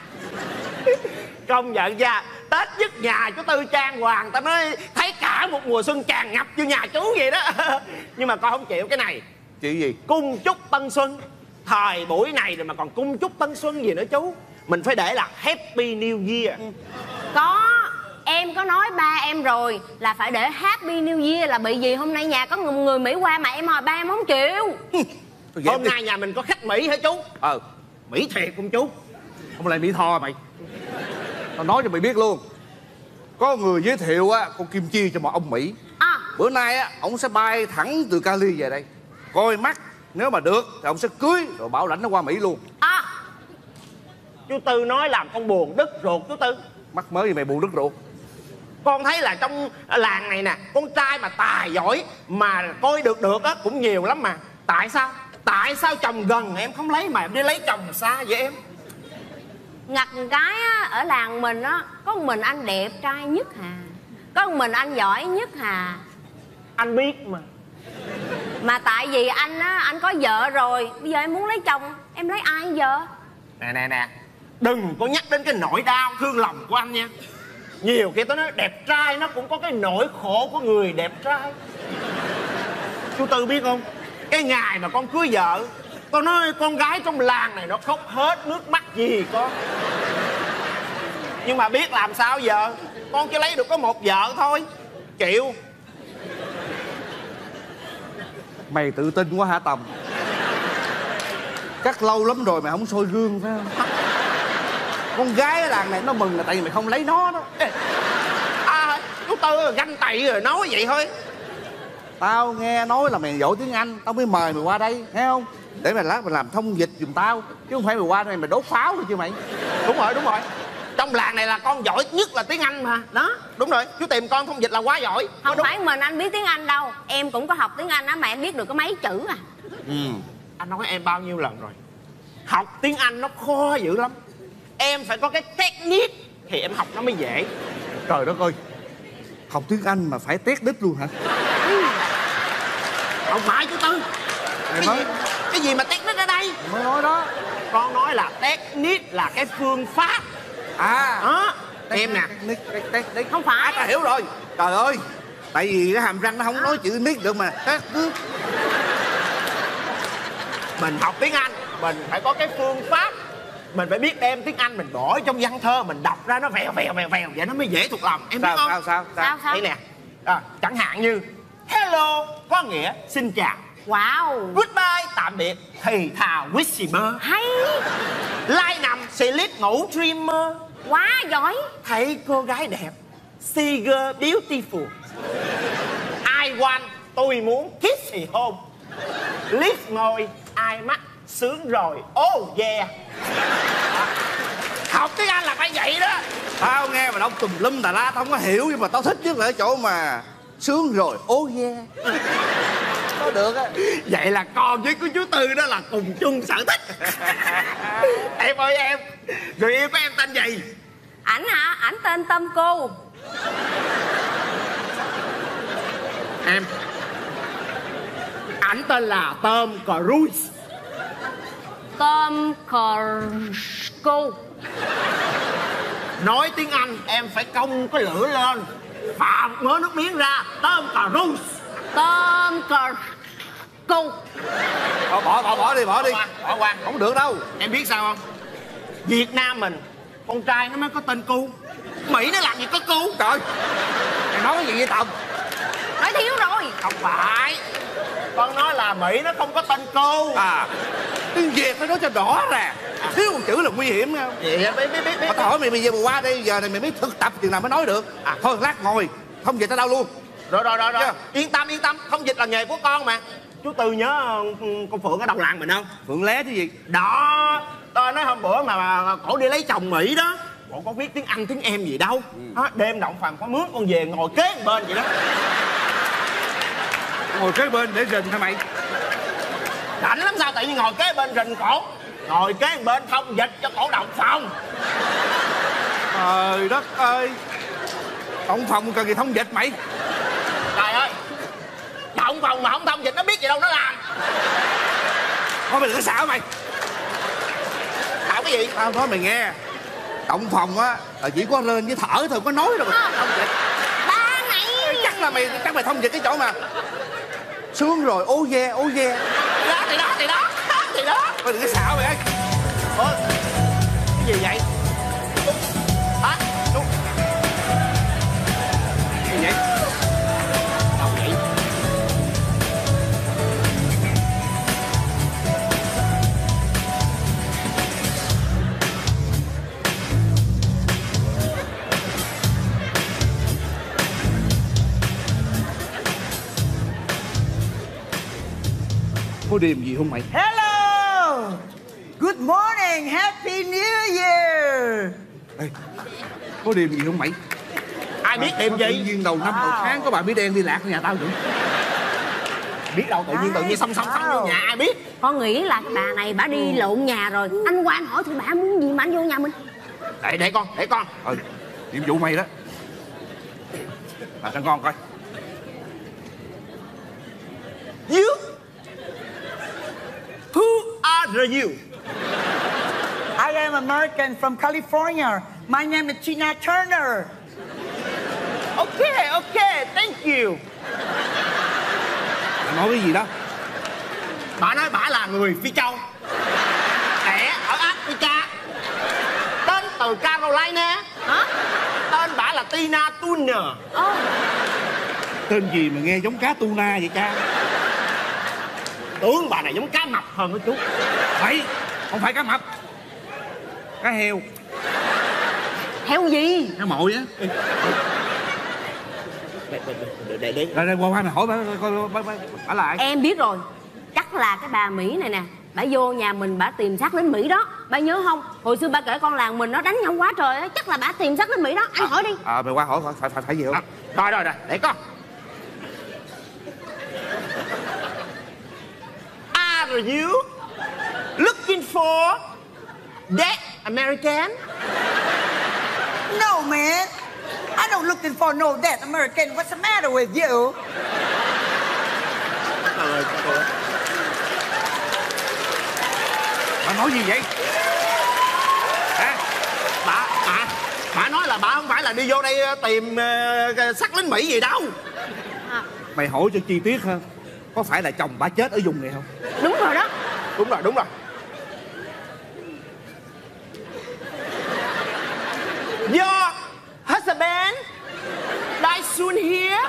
Công nhận ra Tết nhất nhà chú Tư trang hoàng, ta nói thấy cả một mùa xuân tràn ngập vô nhà chú vậy đó. Nhưng mà con không chịu cái này. Chị gì? Cung chúc tân xuân. Thời buổi này rồi mà còn cung chúc tân xuân gì nữa chú. Mình phải để là Happy New Year. Có. Em có nói ba em rồi là phải để Happy New Year, là bị gì hôm nay nhà có người Mỹ qua mà em hỏi ba em không chịu. Hôm nay nhà mình có khách Mỹ hả chú? Mỹ thiệt không chú? Không lại Mỹ Tho mày. Tao nói cho mày biết luôn. Có người giới thiệu á, con Kim Chi cho một ông Mỹ. Bữa nay á, ông sẽ bay thẳng từ Cali về đây. Coi mắt, nếu mà được thì ông sẽ cưới rồi bảo lãnh nó qua Mỹ luôn. Chú Tư nói làm con buồn đứt ruột chú Tư. Mắc mới gì mày buồn đứt ruột? Con thấy là trong làng này nè, con trai mà tài giỏi mà coi được á cũng nhiều lắm mà. Tại sao? Tại sao chồng gần em không lấy mà em đi lấy chồng xa vậy em? Ngặt cái á, ở làng mình á có một mình anh đẹp trai nhất hà, có một mình anh giỏi nhất hà. Anh biết mà. Mà tại vì anh á, anh có vợ rồi, bây giờ em muốn lấy chồng, em lấy ai giờ? Nè, đừng có nhắc đến cái nỗi đau thương lòng của anh nha. Nhiều khi tôi nói đẹp trai nó cũng có cái nỗi khổ của người đẹp trai. Chú Tư biết không? Cái ngày mà con cưới vợ, con nói con gái trong làng này nó khóc hết nước mắt gì con. Nhưng mà biết làm sao giờ, con chỉ lấy được có một vợ thôi. Chịu. Mày tự tin quá hả Tầm? Chắc lâu lắm rồi mày không soi gương phải không? Con gái ở làng này nó mừng là tại vì mày không lấy nó đó. Chú Tư ganh tị rồi nói vậy thôi. Tao nghe nói là mày giỏi tiếng Anh, tao mới mời mày qua đây, nghe không? Để mày lát mày làm thông dịch giùm tao. Chứ không phải mày qua đây mày đốt pháo rồi chứ mày. Đúng rồi. Trong làng này là con giỏi nhất là tiếng Anh mà. Đó, đúng rồi. Chú tìm con thông dịch là quá giỏi. Không phải mình anh biết tiếng Anh đâu. Em cũng có học tiếng Anh á mà em biết được có mấy chữ à. Anh nói em bao nhiêu lần rồi. Học tiếng Anh nó khó dữ lắm. Em phải có cái technique thì em học nó mới dễ. Trời đất ơi, học tiếng Anh mà phải test đích luôn hả? Không phải chú Tư. Cái gì mà technique ở đây? Mày mới nói đó. Con nói là technique là cái phương pháp. Đó. Em nè. Không phải. Tao hiểu rồi. Trời ơi, tại vì cái hàm răng nó không nói chữ nick được mà. Mình học tiếng Anh, mình phải có cái phương pháp. Mình phải biết đem tiếng Anh mình bỏ trong văn thơ, mình đọc ra nó vèo vậy nó mới dễ thuộc lòng. Em biết không? Sao? Đây nè. Chẳng hạn như hello có nghĩa xin chào. Wow. Goodbye tạm biệt thì thào whisper. Hay. Lai nằm sleep ngủ dreamer. Quá giỏi. Thấy cô gái đẹp see girl beautiful. I want tôi muốn kiss thì hôn. Lips môi ai mắt sướng rồi. Oh yeah. Học tiếng Anh là phải vậy đó. Tao nghe mà đọc tùm lum tà la tao không có hiểu, nhưng mà tao thích nhất là cái chỗ mà sướng rồi. Oh yeah. Có được á. Vậy là con với chú Tư đó là cùng chung sở thích. Em ơi em, người yêu của em tên gì? Ảnh hả? Ảnh tên Tâm Cô. Em, ảnh tên là Tom Cruise. Tom Cô. Nói tiếng Anh em phải cong cái lưỡi lên, phà mớ nước miếng ra. Tom Cruise. Tom Cô. Bỏ đi. Bỏ qua. Không được đâu. Em biết sao không? Việt Nam mình con trai nó mới có tên cu, Mỹ nó làm gì có cu. Trời, mày nói cái gì vậy Tầm? Nói thiếu rồi. Không phải, con nói là Mỹ nó không có tên cu. À, tiếng Việt phải nói cho rõ ràng. Thiếu một chữ là nguy hiểm không? Vậy biết. Mà tao hỏi mày bây giờ mà qua đây giờ này mày mới thực tập chừng nào mới nói được. Thôi lát ngồi, không về tao đâu luôn. Rồi. Yên tâm, không dịch là nghề của con mà. Chú Tư nhớ con Phượng ở đầu làng mình không? Phượng Lé chứ gì? Đó, tôi nói hôm bữa mà cổ đi lấy chồng Mỹ đó, cổ có biết tiếng Anh tiếng em gì đâu. Đêm động phòng có mướn con về ngồi kế một bên vậy đó. Ngồi kế bên để rình hả mày? Rảnh lắm sao tự nhiên ngồi kế bên rình cổ. Ngồi kế một bên thông dịch cho cổ động phòng. Trời đất ơi, động phòng cần gì thông dịch mày? Trời ơi, động phòng mà không thông dịch nó biết gì đâu nó làm. Thôi mày đừng có xạo mày. Xạo cái gì? Tao nói mày nghe, động phòng á là chỉ có lên với thở thôi, có nói đâu mà thông dịch. Ba này. Chắc mày thông dịch cái chỗ mà sướng rồi, ô ve. Thì đó. Thôi đừng có xạo mày ơi. Ủa, cái gì vậy? Hả? Chú. Cái gì vậy? Đâu vậy? Có điềm gì không mày? Hello! Good morning! Happy New Year! Ê, có điềm gì không mày? Ai biết điềm Tự gì? nhiên đầu năm đầu tháng có bà Mỹ Đen đi lạc ở nhà tao vậy? Biết đâu tự nhiên xông vô nhà ai biết. Con nghĩ là cái bà này bà đi lộn nhà rồi. Anh qua anh hỏi thử bà muốn gì mà anh vô nhà mình. Để con. Nhiệm vụ mày đó. Làm cho con coi. You? Who are you? I am American from California. My name is Tina Turner. Okay, thank you. Mày nói cái gì đó? Bà nói bà là người Phi Châu, đẻ ở Africa, tên từ Carolina. Hả? Tên bà là Tina Turner. Tên gì mà nghe giống cá tuna vậy cha? Tưởng bà này giống cá mập hơn đó chú. Mày, không phải cá mập, cá heo. Heo gì? Cá mội á. Để Rồi qua mày hỏi bà lại. Em biết rồi. Chắc là cái bà Mỹ này nè, bà vô nhà mình bà tìm xác lính Mỹ đó. Bà nhớ không? Hồi xưa bà kể con làng mình nó đánh nhau quá trời á. Chắc là bà tìm xác lính Mỹ đó. Anh hỏi đi. Mày qua hỏi phải gì không? Rồi, để con. Are you looking for that American? No, man. I don't looking for no that American. What's the matter with you? Bà nói gì vậy? Hả? Bà nói là bà không phải là đi vô đây tìm xác lính Mỹ gì đâu. Mày hỏi cho chi tiết hơn. Có phải là chồng bà chết ở vùng này không? Đúng rồi đó. Đúng rồi. Your husband died soon here.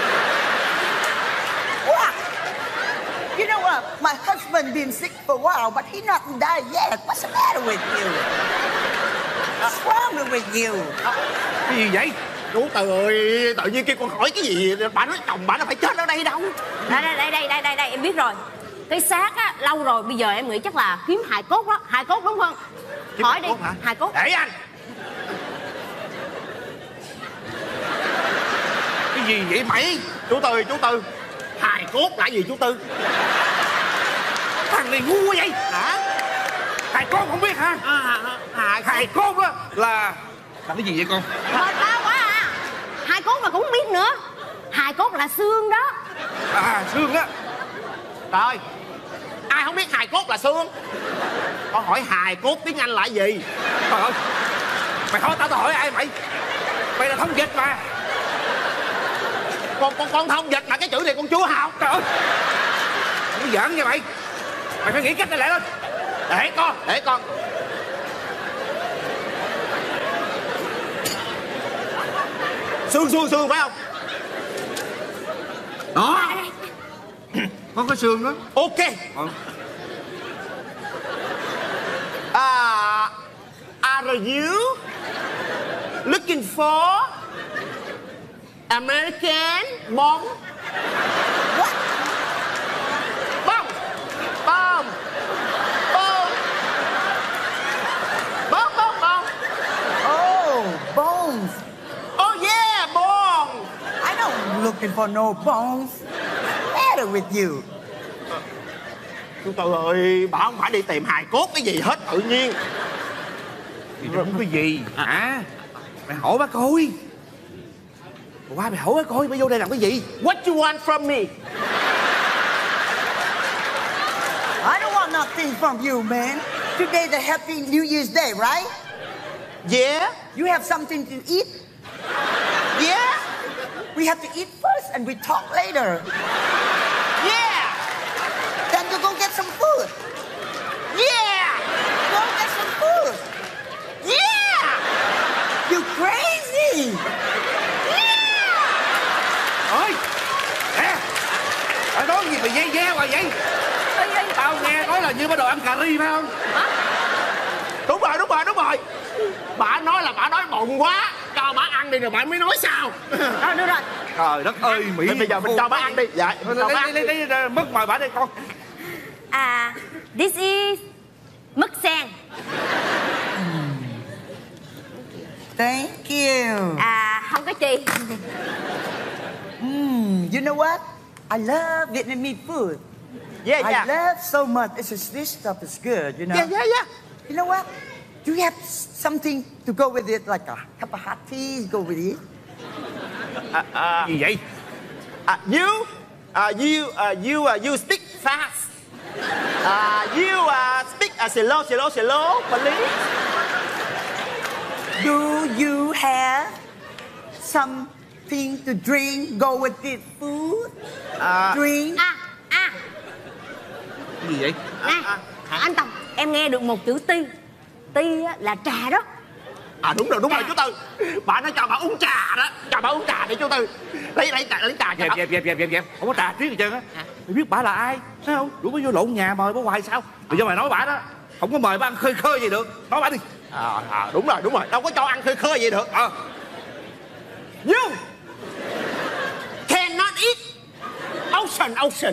What? You know what? My husband been sick for a while, but he not died yet. What's the matter with you? What's wrong with you? Cái gì vậy? Chú ơi, tự nhiên kêu con hỏi cái gì? Bà nói chồng bà nó phải chết ở đây đâu. Đây, em biết rồi. Cái xác á, lâu rồi, bây giờ em nghĩ chắc là kiếm hài cốt đó. Hài cốt đúng không? Hỏi đi, hài cốt. Để anh. Cái gì vậy mày? Chú Tư. Hài cốt là gì chú Tư? Thằng này ngu quá vậy hả? Hài cốt không biết hả? Hài cốt á là Làm cái gì vậy con? Mệt ba quá à. Hài cốt mà cũng không biết nữa. Hài cốt là xương đó. À, xương á. Trời, ai không biết hài cốt là xương? Con hỏi hài cốt tiếng Anh là gì? Trời ơi, mày hỏi tao hỏi ai mày? Mày là thông dịch mà. Con thông dịch mà cái chữ này con chưa học. Trời ơi, mày giỡn nha mày. Mày phải nghĩ cách này lại lên. Để con. Xương phải không? Đó. Có cái xương đó. Ok. Are you looking for American bomb? What? Bomb. Oh, bones. Oh yeah, bomb. I don't looking for no bones. What's the matter with you? Chú Tư ơi, bà không phải đi tìm hài cốt cái gì hết, tự nhiên. Thì không có gì hả? Mày hỏi bác coi. Qua mày hỏi bác coi, mày vô đây làm cái gì? What you want from me? I don't want nothing from you, man. Today's a happy New Year's Day, right? Yeah. You have something to eat? Yeah. We have to eat first and we talk later. Yeah. Then you go get some food. Yeah. Go get some food. Yeah. You crazy? Ôi, nè, mày nói gì mày dây ve hoài vậy? Tao nghe nói là như bắt đầu ăn cà ri phải không? Đúng rồi. Bà nói là bà đói bụng quá, cho bà ăn đi rồi bà mới nói sao. Rồi được rồi. Trời đất ơi, Mỹ. Bây giờ mình cho bà ăn đi. Dạ, cho bà ăn đi. Lấy mất mời bà đây con. This is mứt sen. Thank you. Không có chi. You know what? I love Vietnamese food. Yeah. I love so much. This stuff is good, you know? Yeah. You know what? Do you have something to go with it, like a cup of hot tea go with it? Gì vậy? You speak fast. You speak slow, please. Do you have something to drink go with this food? Drink? Gì vậy? Nè, anh Tòng, em nghe được một chữ ti. Ti á, là trà đó. Đúng rồi chú Tư. Bà nói cho bà uống trà đó. Cho bà uống trà đi chú Tư. Lấy trà cho bà. Dẹp. Không có trà triết gì trơn á. Mày biết bà là ai? Thấy không? Đủ có vô lộn nhà mời bà hoài sao? Bây giờ mày nói bà đó. Không có mời bà ăn khơi gì được. Nói bà đi. Đúng rồi. Đâu có cho ăn khơi vậy được. You cannot eat ocean.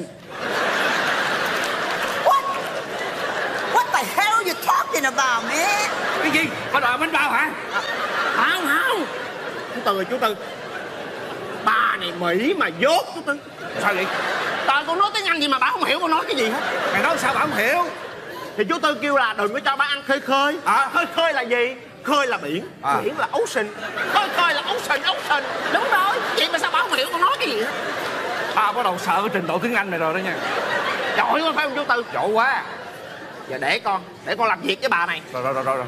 What the hell are you talking about, man? Cái gì? Bà đòi bánh bao hả? Không. Chú Tư. Bà này Mỹ mà dốt chú Tư. Sao vậy? Trời, con nói tiếng Anh gì mà bà không hiểu con nói cái gì hết. Mày nói sao bà không hiểu? Thì chú Tư kêu là đừng có cho bà ăn khơi. Khơi là gì? Khơi là biển. Biển là ocean. Khơi là ocean. Đúng rồi. Vậy mà sao bà không hiểu con nói cái gì hết? Bà bắt đầu sợ cái trình độ tiếng Anh này rồi đó nha. Giỏi quá phải không chú Tư? Giỏi quá. Giờ để con làm việc với bà này. Rồi.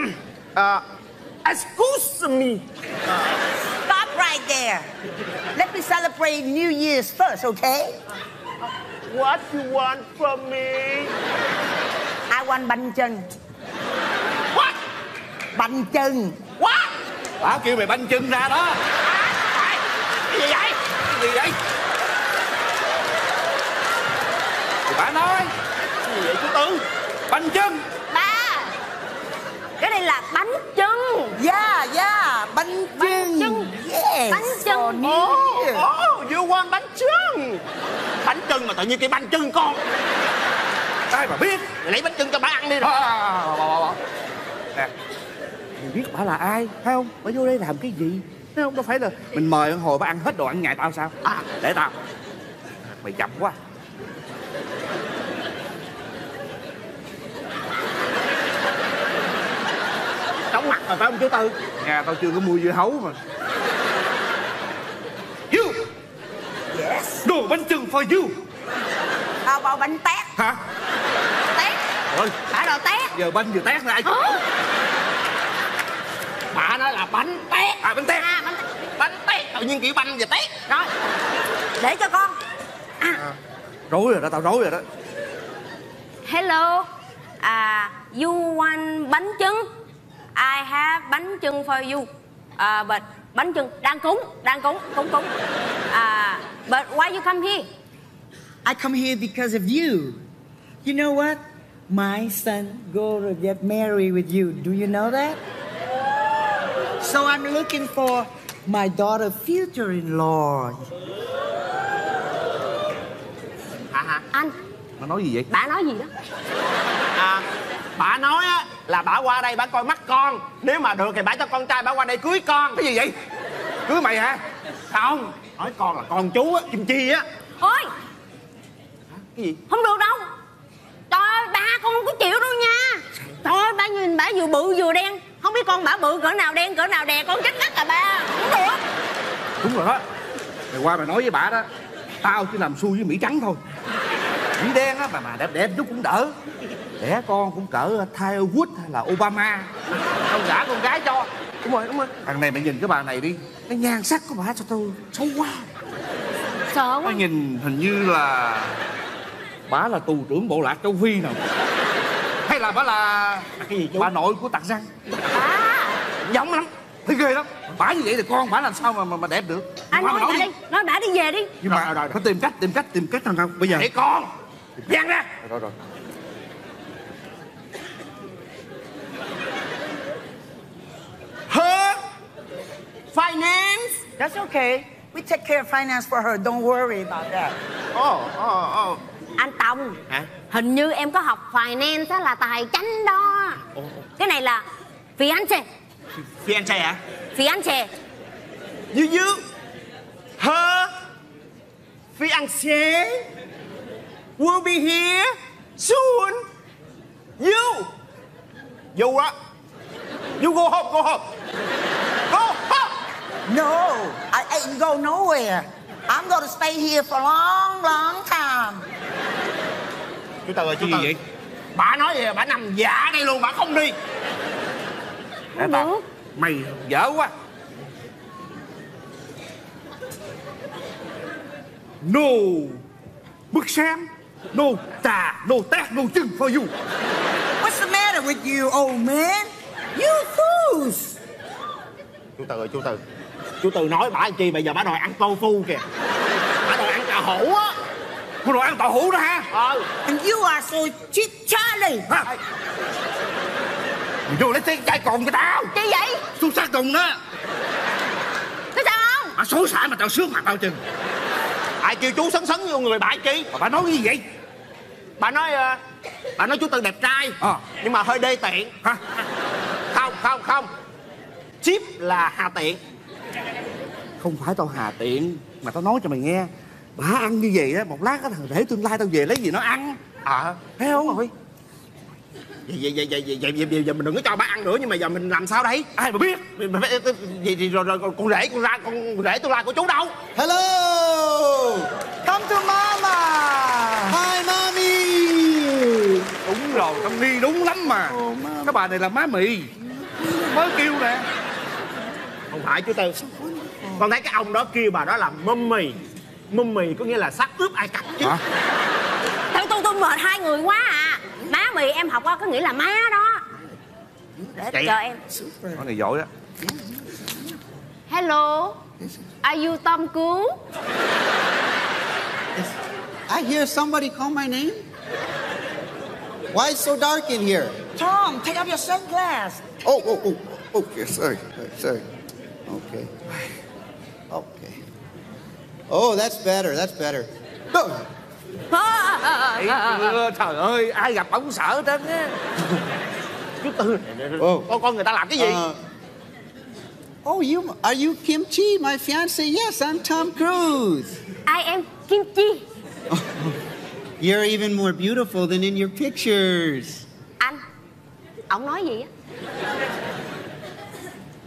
Excuse me. Stop right there. Let me celebrate New Year's first, okay? What you want from me? I want bánh chưng. What? Bánh chưng. What? Bà kêu mày banh chân ra đó. Cái gì vậy? Thì bà nói. Cái gì vậy chú Tư? Banh chân. Ba, cái này là bánh chưng. Yeah, bánh chưng. Yes. Bánh chưng. You want bánh chưng. Bánh chưng mà tự nhiên cái bánh chưng con. Ai mà biết. Mày lấy bánh chưng cho bà ăn đi rồi. Nè, mày biết bà là ai, thấy không? Bà vô đây làm cái gì? Thấy không? Đâu phải là mình mời hồi bà ăn hết đồ ăn nhà tao sao? Để tao. Mày chậm quá. Chóng mặt phải không chú Tư? Nhà tao chưa có mua dưa hấu mà. You. Yes. Đồ bánh chưng for you. How about bánh tét? Hả? Tét. Ôi, Phải đồ tét. giờ bánh vừa tét lại. Bà nói là bánh tét. À, bánh tét. À, bánh tét. Bánh tét, tự nhiên kiểu bánh và tét. Rồi. Để cho con. Rối rồi đó, tao rối rồi đó. Hello. You want bánh trứng? I have bánh trứng for you. But bánh trứng đang cúng. But why you come here? I come here because of you. You know what? My son go to get married with you. Do you know that? So I'm looking for my daughter future-in-law. Hả? Anh, Nó nói gì vậy? bà nói gì đó? Bà nói á là bà qua đây bà coi mắt con. Nếu mà được thì bà cho con trai bà qua đây cưới con. Cái gì vậy? Cưới mày hả? Không, nói con là con chú á, Kim Chi á. Ôi, Cái gì? không được đâu. Trời ơi, ba con không có chịu đâu nha. Trời ơi, ba nhìn bà vừa bự vừa đen. Không biết con bà bự cỡ nào đen cỡ nào đè, con chết ngắt à ba. Không được. Đúng rồi đó. Mày qua mày nói với bà đó. Tao chỉ làm xui với Mỹ trắng thôi. Mỹ đen á mà đẹp đẹp chút cũng đỡ. Đẻ con cũng cỡ Tiger Woods hay là Obama. Ông gả con gái cho. Đúng rồi. Thằng này mày nhìn cái bà này đi. Cái nhan sắc của bà cho tao xấu quá. Sợ Nó quá. nhìn hình như là bà là tù trưởng bộ lạc châu Phi nào. Hay là bà là cái gì chú? bà nội của Tạc Răng. Giống lắm. Thấy ghê lắm. Bà như vậy thì con bà làm sao mà đẹp được. Anh Bà nói mà bà đi, nói bà đi về đi. Nhưng mà Rồi. phải tìm cách thằng không. Bây giờ Để con Giang ra. Rồi. Her finance. That's okay. We take care of finance for her. Don't worry about that. Anh Tòng, Hả? hình như em có học finance á, là tài chánh đó. Cái này là fiancé. Fiancé hả? Fiancé. You. Her fiancé will be here soon. You á. You go home. Go home. No, I ain't go nowhere. I'm going to stay here for a long, long time. Chú Tư ơi, chú Cái Tư. gì vậy? Bà nói vậy bà nằm dạ đây luôn, bà không đi. Không được. Mày dở quá. No bức xem. No trà, no tét, no chưng for you. What's the matter with you, old man? You fools. Chú Tư ơi, chú Tư. Chú Tư nói bà làm chi bây giờ bà đòi ăn tofu kìa. Bà đòi ăn cà hũ á. Cô đồ ăn tàu hũ đó ha. And you are so cheap, Charlie. Hả? Mày vô lấy cái chai cồn cho tao. Chi vậy? Xúc sát cùng đó. Cái sao không? Bà xối xả mà tao sướng mặt tao chừng. Ai kêu chú sấn vô người bà chi? Mà bà nói cái gì vậy? Bà nói chú Tư đẹp trai. Nhưng mà hơi đê tiện. Hả? Không. Chip là hà tiện. Không phải tao hà tiện. Mà tao nói cho mày nghe. Bà ăn như vậy á, một lát á, để tương lai tao về lấy gì nó ăn. Thấy không? Vậy giờ mình đừng có cho bà ăn nữa, nhưng mà giờ mình làm sao đây? Ai mà biết. Gì rồi con rể tương lai của chú đâu? Hello. Come to mama. Hi, mommy. Đúng rồi, tao nghi đúng lắm mà. Cái bà này là má mì. Mới kêu nè. Không phải chú Tư. Con thấy cái ông đó kêu bà đó là mummy. Mummy có nghĩa là xác ướp Ai Cập chứ. Tôi mệt hai người quá à. Má mì em học qua có nghĩa là má đó. Để chờ em. Con này giỏi đó. Hello. Are you Tom Cruise? I hear somebody call my name. Why is it so dark in here? Tom, take off your sunglasses. Oh, okay, sorry. Okay. Oh, that's better. Trời ơi, ai gặp ổng sợ hết trơn á. Chú Tư, con người ta làm cái gì? Are you Kim Chi, my fiancé? Yes, I'm Tom Cruise. I am Kim Chi. You're even more beautiful than in your pictures. Anh, ổng nói gì á?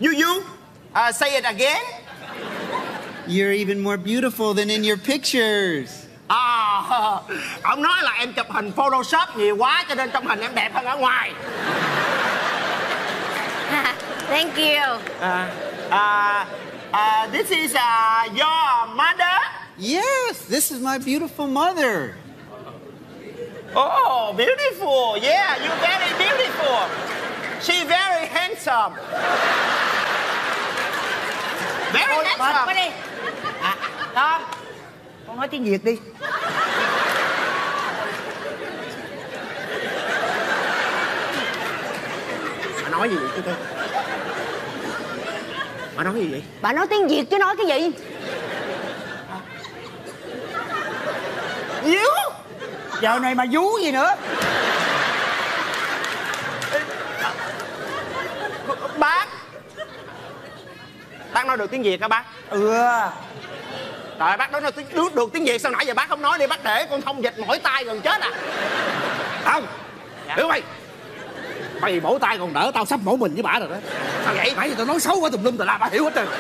You say it again. You're even more beautiful than in your pictures. Ông nói là em chụp hình Photoshop nhiều quá cho nên trong hình em đẹp hơn ở ngoài. Thank you. This is your mother. Yes, this is my beautiful mother. Oh, beautiful. Yeah, you're very beautiful. She's very handsome. Very Thôi, mệt quá handsome. đi. Tom, con nói tiếng Việt đi. Bà nói gì vậy chú Tư? Bà nói gì vậy? Bà nói tiếng Việt chứ nói cái gì? Díu. Giờ này mà vú gì nữa. Bác nói được tiếng Việt hả bác? Trời, bác nói được tiếng Việt sao nãy giờ bác không nói đi, bác để con thông dịch mỏi tay gần chết à? Không. Hiểu mày. Mày mổ tay còn đỡ, tao sắp mổ mình với bả rồi đó. Sao vậy? Nãy giờ tao nói xấu quá tùm lum tùm la, bả hiểu hết trơn.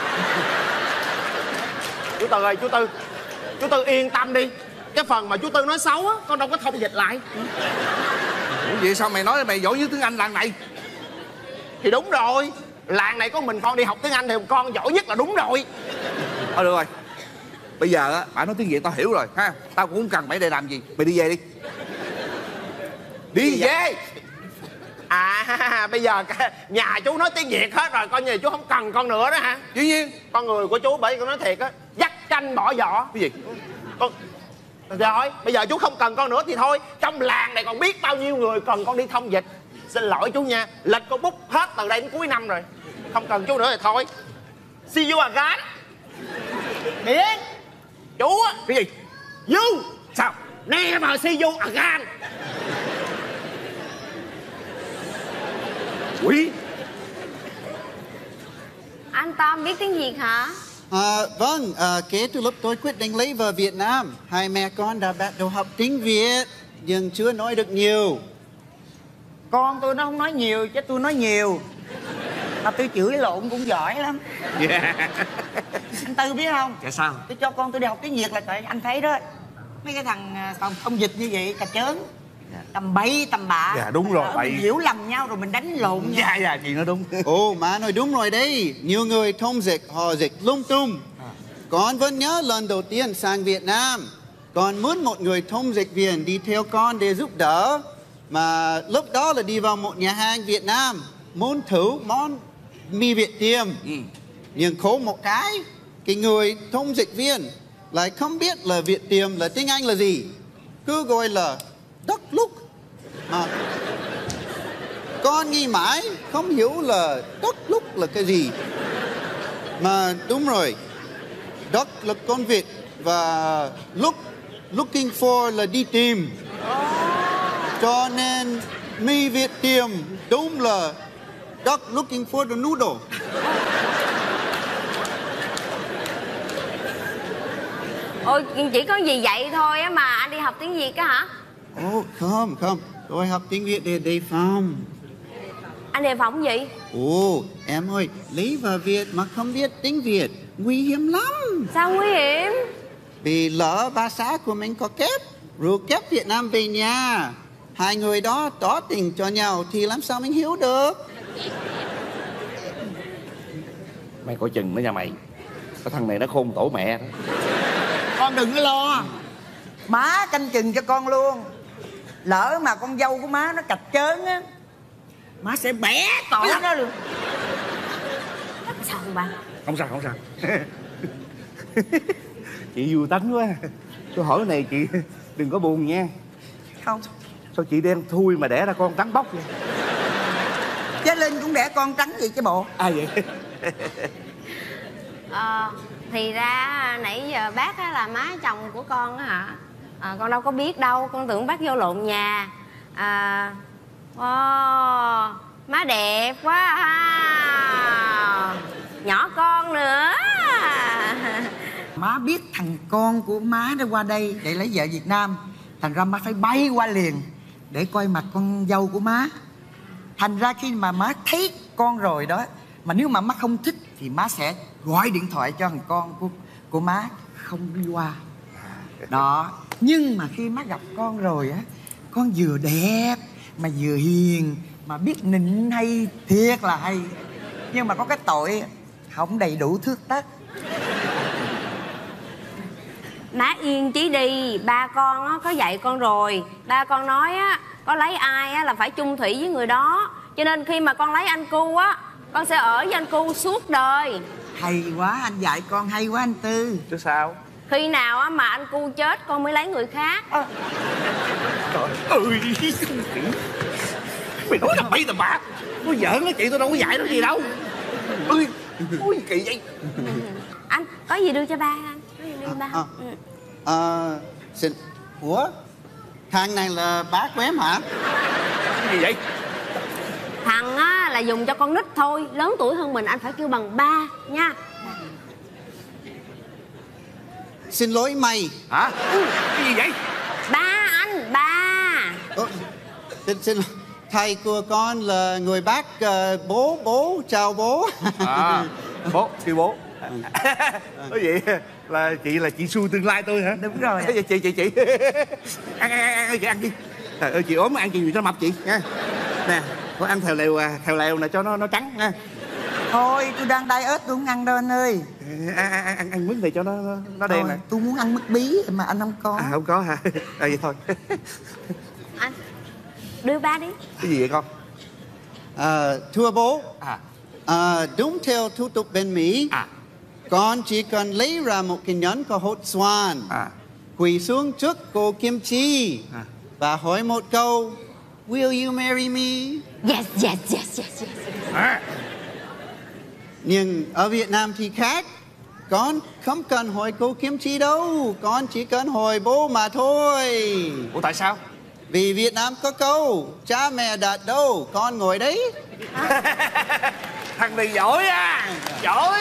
Chú Tư ơi, chú Tư yên tâm đi. Cái phần mà chú Tư nói xấu á, con đâu có thông dịch lại. Ủa vậy sao mày nói mày giỏi như tiếng Anh làng này? Thì đúng rồi, làng này có mình con đi học tiếng Anh thì con giỏi nhất là đúng rồi. Thôi được rồi. Bây giờ á, bả nói tiếng Việt tao hiểu rồi ha. Tao cũng không cần mày để làm gì. Mày đi về đi. Đi về. Bây giờ nhà chú nói tiếng Việt hết rồi, coi như chú không cần con nữa đó hả? Dĩ nhiên. Con người của chú, bởi con nói thiệt á, dắt tranh bỏ vỏ. Cái gì? Con... Rồi, bây giờ chú không cần con nữa thì thôi. Trong làng này còn biết bao nhiêu người cần con đi thông dịch. Xin lỗi chú nha, lịch con bút hết từ đây đến cuối năm rồi. Không cần chú nữa thì thôi. See you again. Biết. Chú á. Cái gì? You. Sao? Never see you again. Quý. Anh Tom biết tiếng Việt hả? Vâng, kể từ lúc tôi quyết định lấy vợ Việt Nam, hai mẹ con đã bắt đầu học tiếng Việt, nhưng chưa nói được nhiều. Con tôi nó không nói nhiều chứ tôi nói nhiều. Mà tôi chửi lộn cũng giỏi lắm. Anh Tư biết không? Dạ sao? Tôi cho con tôi đi học tiếng Việt là tại anh thấy đó. Mấy cái thằng thông dịch như vậy cà chớn. Tầm bậy tầm bạ. Dạ đúng rồi, mình hiểu lầm nhau rồi mình đánh lộn nhau. Dạ chị nói đúng. Ồ, má nói đúng rồi đấy. Nhiều người thông dịch, họ dịch lung tung. Con vẫn nhớ lần đầu tiên sang Việt Nam, con muốn một người thông dịch viên đi theo con để giúp đỡ. Mà lúc đó là đi vào một nhà hàng Việt Nam, muốn thử món mì Việt Tiêm. Nhưng khổ một cái người thông dịch viên lại không biết là Việt Tiêm là tiếng Anh là gì, cứ gọi là Đắc Lúc. Mà con nghi mãi không hiểu là Đắc Lúc là cái gì. Mà đúng rồi, Duck là con vịt và looking for là đi tìm. Cho nên mì Việt Tiêm đúng là Duck looking for the noodle. Ôi, chỉ có gì vậy thôi á mà anh đi học tiếng Việt á hả? Ồ, không, tôi học tiếng Việt để đề phòng. Anh đề phòng gì? Ồ, em ơi, lấy vợ Việt mà không biết tiếng Việt nguy hiểm lắm. Sao nguy hiểm? Vì lỡ bà xã của mình có kép, rồi kép Việt Nam về nhà, hai người đó tỏ tình cho nhau thì làm sao mình hiểu được. Mày coi chừng đó nha mày. Cái thằng này nó khôn tổ mẹ đó. Con đừng có lo. Má canh chừng cho con luôn. Lỡ mà con dâu của má nó cạch chớn á, má sẽ bẻ tội nó luôn. Sao không bạn? Không sao. Chị vui tánh quá. Tôi hỏi này chị đừng có buồn nha. Không. Sao chị đen thui mà đẻ ra con trắng bóc vậy? Chứ Linh cũng đẻ con trắng vậy chứ bộ. Ai vậy? Thì ra nãy giờ bác á là má chồng của con á hả? Con đâu có biết đâu, con tưởng bác vô lộn nhà. Má đẹp quá ha. Nhỏ con nữa. Má biết thằng con của má đã qua đây để lấy vợ Việt Nam, thành ra má phải bay qua liền để coi mặt con dâu của má. Thành ra khi mà má thấy con rồi đó Mà nếu mà má không thích thì má sẽ gọi điện thoại cho thằng con của má không đi qua. Đó. Nhưng mà khi má gặp con rồi á, con vừa đẹp mà vừa hiền mà biết nịnh hay, thiệt là hay. Nhưng mà có cái tội không đầy đủ thước tắc. Má yên chí đi, ba con á, có dạy con rồi. Ba con nói á, có lấy ai á, là phải chung thủy với người đó. Cho nên khi mà con lấy anh Cu á, con sẽ ở với anh Cu suốt đời. Hay quá, anh dạy con hay quá anh Tư. Chứ sao? Khi nào á, mà anh Cu chết con mới lấy người khác. Trời ơi, mày nói tầm bậy tầm bạ. Nó giỡn đó chị, tôi đâu có dạy nó gì đâu. Ôi kỳ vậy. Anh có gì đưa cho ba anh? Có gì đưa cho ba không? Xin. Ủa? Thằng này là bác của em hả? Cái gì vậy? Thằng á là dùng cho con nít thôi. Lớn tuổi hơn mình anh phải kêu bằng ba nha. Xin lỗi mày. Hả? Cái gì vậy? Ba anh, ba. Xin thầy của con là người bác, bố chào bố. Bố kêu bố. Có gì là chị Xu tương lai tôi hả? Đúng rồi. Chị ăn chị ăn đi. Trời ơi chị ốm ăn gì cho mập chị nha. Nè, có ăn thèo lèo nè cho nó trắng nha. Thôi tôi đang diet, tôi không ăn đâu anh ơi. Ăn mứt này cho nó đen nè. Tôi muốn ăn mứt bí mà anh không có. Không có hả? Vậy thôi. Anh đưa ba đi. Cái gì vậy con? Thưa bố. Đúng theo thủ tục bên Mỹ, con chỉ cần lấy ra một cái nhẫn có hột xoàn, quỳ xuống trước cô Kim Chi và hỏi một câu: Will you marry me? Yes, yes, yes, yes, yes. Nhưng ở Việt Nam thì khác. Con không cần hỏi cô Kim Chi đâu, con chỉ cần hỏi bố mà thôi. Ủa tại sao? Vì Việt Nam có câu cha mẹ đặt đâu con ngồi đấy. Thằng này giỏi à, giỏi.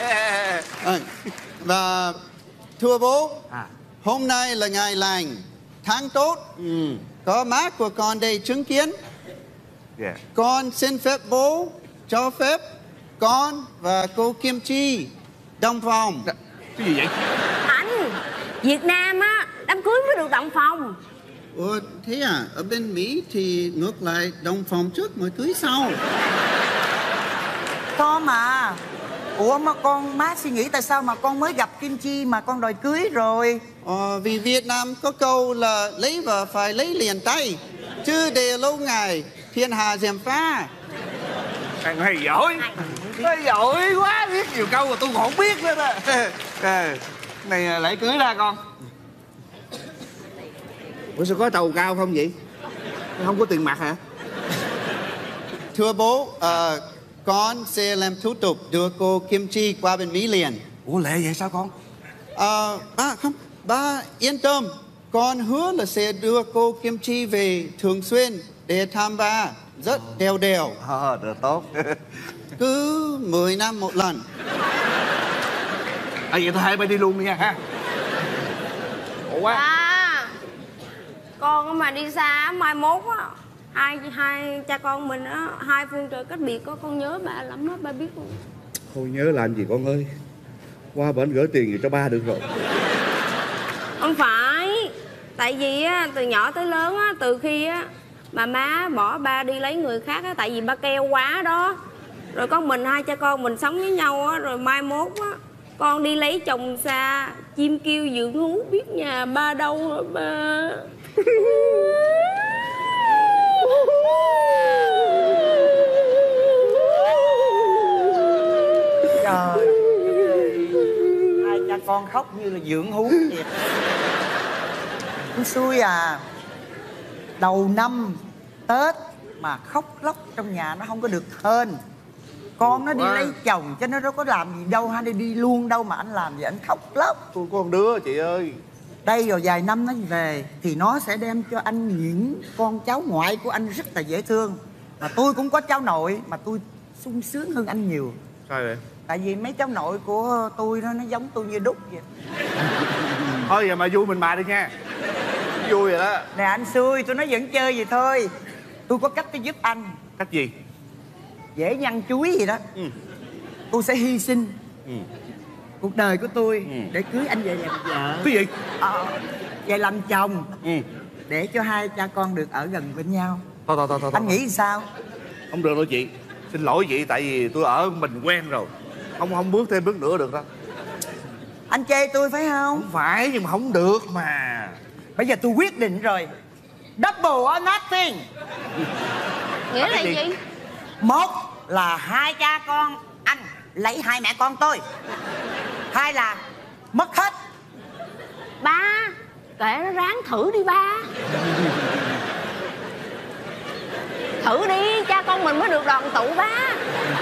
Và thưa bố, hôm nay là ngày lành, tháng tốt, có má của con đây chứng kiến. Con xin phép bố cho phép con và cô Kim Chi đồng phòng. Cái gì vậy? Anh, Việt Nam á, đám cưới mới được đồng phòng. Ủa thế à? Ở bên Mỹ thì ngược lại, đồng phòng trước mới cưới sau. Có mà. Ủa mà má suy nghĩ tại sao mà con mới gặp Kim Chi mà con đòi cưới rồi? Vì Việt Nam có câu là lấy vợ phải lấy liền tay, chứ để lâu ngày thiên hạ gièm pha. Thằng này giỏi. Nó giỏi quá, biết nhiều câu mà tôi còn không biết nữa đó. Này lễ cưới ra con. Ủa sao có trầu cao không vậy? Không có tiền mặt hả? Thưa bố, con sẽ làm thủ tục đưa cô Kim Chi qua bên Mỹ liền. Ủa lệ vậy sao con? Ba yên tâm. Con hứa là sẽ đưa cô Kim Chi về thường xuyên để thăm ba rất đều. Được tốt. Cứ 10 năm một lần. Vậy thôi hai bên đi luôn đi nha ha. Ủa quá. Con mà đi xa mai mốt á, hai cha con mình á, hai phương trời cách biệt có con nhớ ba lắm á, ba biết không? Thôi nhớ làm gì con ơi. Qua bển gửi tiền gì cho ba được rồi. Không phải. Tại vì á, từ nhỏ tới lớn á, từ khi á mà má bỏ ba đi lấy người khác á, tại vì ba keo quá đó. Rồi có mình hai cha con mình sống với nhau á, rồi mai mốt á con đi lấy chồng xa, chim kêu dưỡng hú biết nhà ba đâu hả ba. Trời, hai cha con khóc như là dưỡng hú vậy. Tôi xui à. Đầu năm Tết mà khóc lóc trong nhà nó không có được hên. Con nó đi lấy chồng chứ nó đâu có làm gì đâu, hay đi luôn đâu mà anh làm gì anh khóc lóc. Tôi có con đứa chị ơi. Đây rồi vài năm nó về thì nó sẽ đem cho anh những con cháu ngoại của anh rất là dễ thương. Mà tôi cũng có cháu nội mà tôi sung sướng hơn anh nhiều. Sao vậy? Tại vì mấy cháu nội của tôi nó giống tôi như đúc vậy. Thôi giờ mà vui mình bà đi nha. Vui rồi đó. Nè anh xui, tôi nói vẫn chơi vậy thôi. Tôi có cách tôi giúp anh. Cách gì? Dễ nhăn chuối gì đó. tôi sẽ hy sinh cuộc đời của tôi để cưới anh về làm vợ. Cái gì? Về làm chồng, để cho hai cha con được ở gần bên nhau. Thôi. Anh nghĩ sao? Không được đâu chị. Xin lỗi chị, tại vì tôi ở mình quen rồi. Không bước thêm bước nữa được đâu. Anh chê tôi phải không? Không phải, nhưng mà không được mà. Bây giờ tôi quyết định rồi. Double or nothing. Nghĩa là gì? Một là hai cha con anh lấy hai mẹ con tôi. Hai là mất hết. Ba, kệ nó ráng thử đi ba. Thử đi, cha con mình mới được đoàn tụ ba.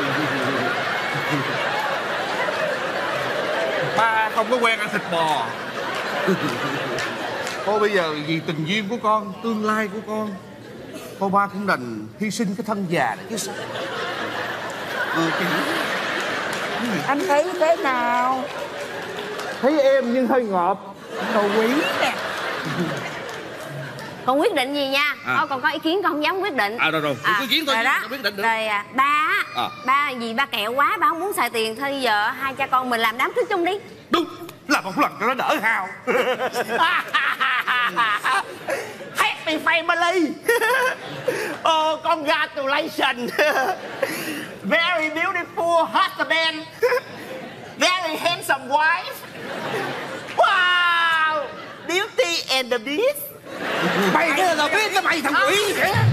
Ba không có quen ăn thịt bò. Thôi bây giờ vì tình duyên của con, tương lai của con, thôi ba cũng đành hy sinh cái thân già này chứ sao. Anh thấy thế nào? Thấy em nhưng hơi ngọt. Đồ quý nè. Con quyết định gì nha? Thôi còn có ý kiến con không dám quyết định. Rồi. Ý kiến thôi, rồi đó. quyết định được. Rồi ba vì ba kẹo quá, ba không muốn xài tiền. Thôi giờ hai cha con mình làm đám cưới chung đi. Đúng, làm một lần cho nó đỡ hào. Happy family. Congratulations. Very beautiful husband. Very handsome wife. Wow. Beauty and the Beast. Mày cái là biết cái mày thằng quỷ.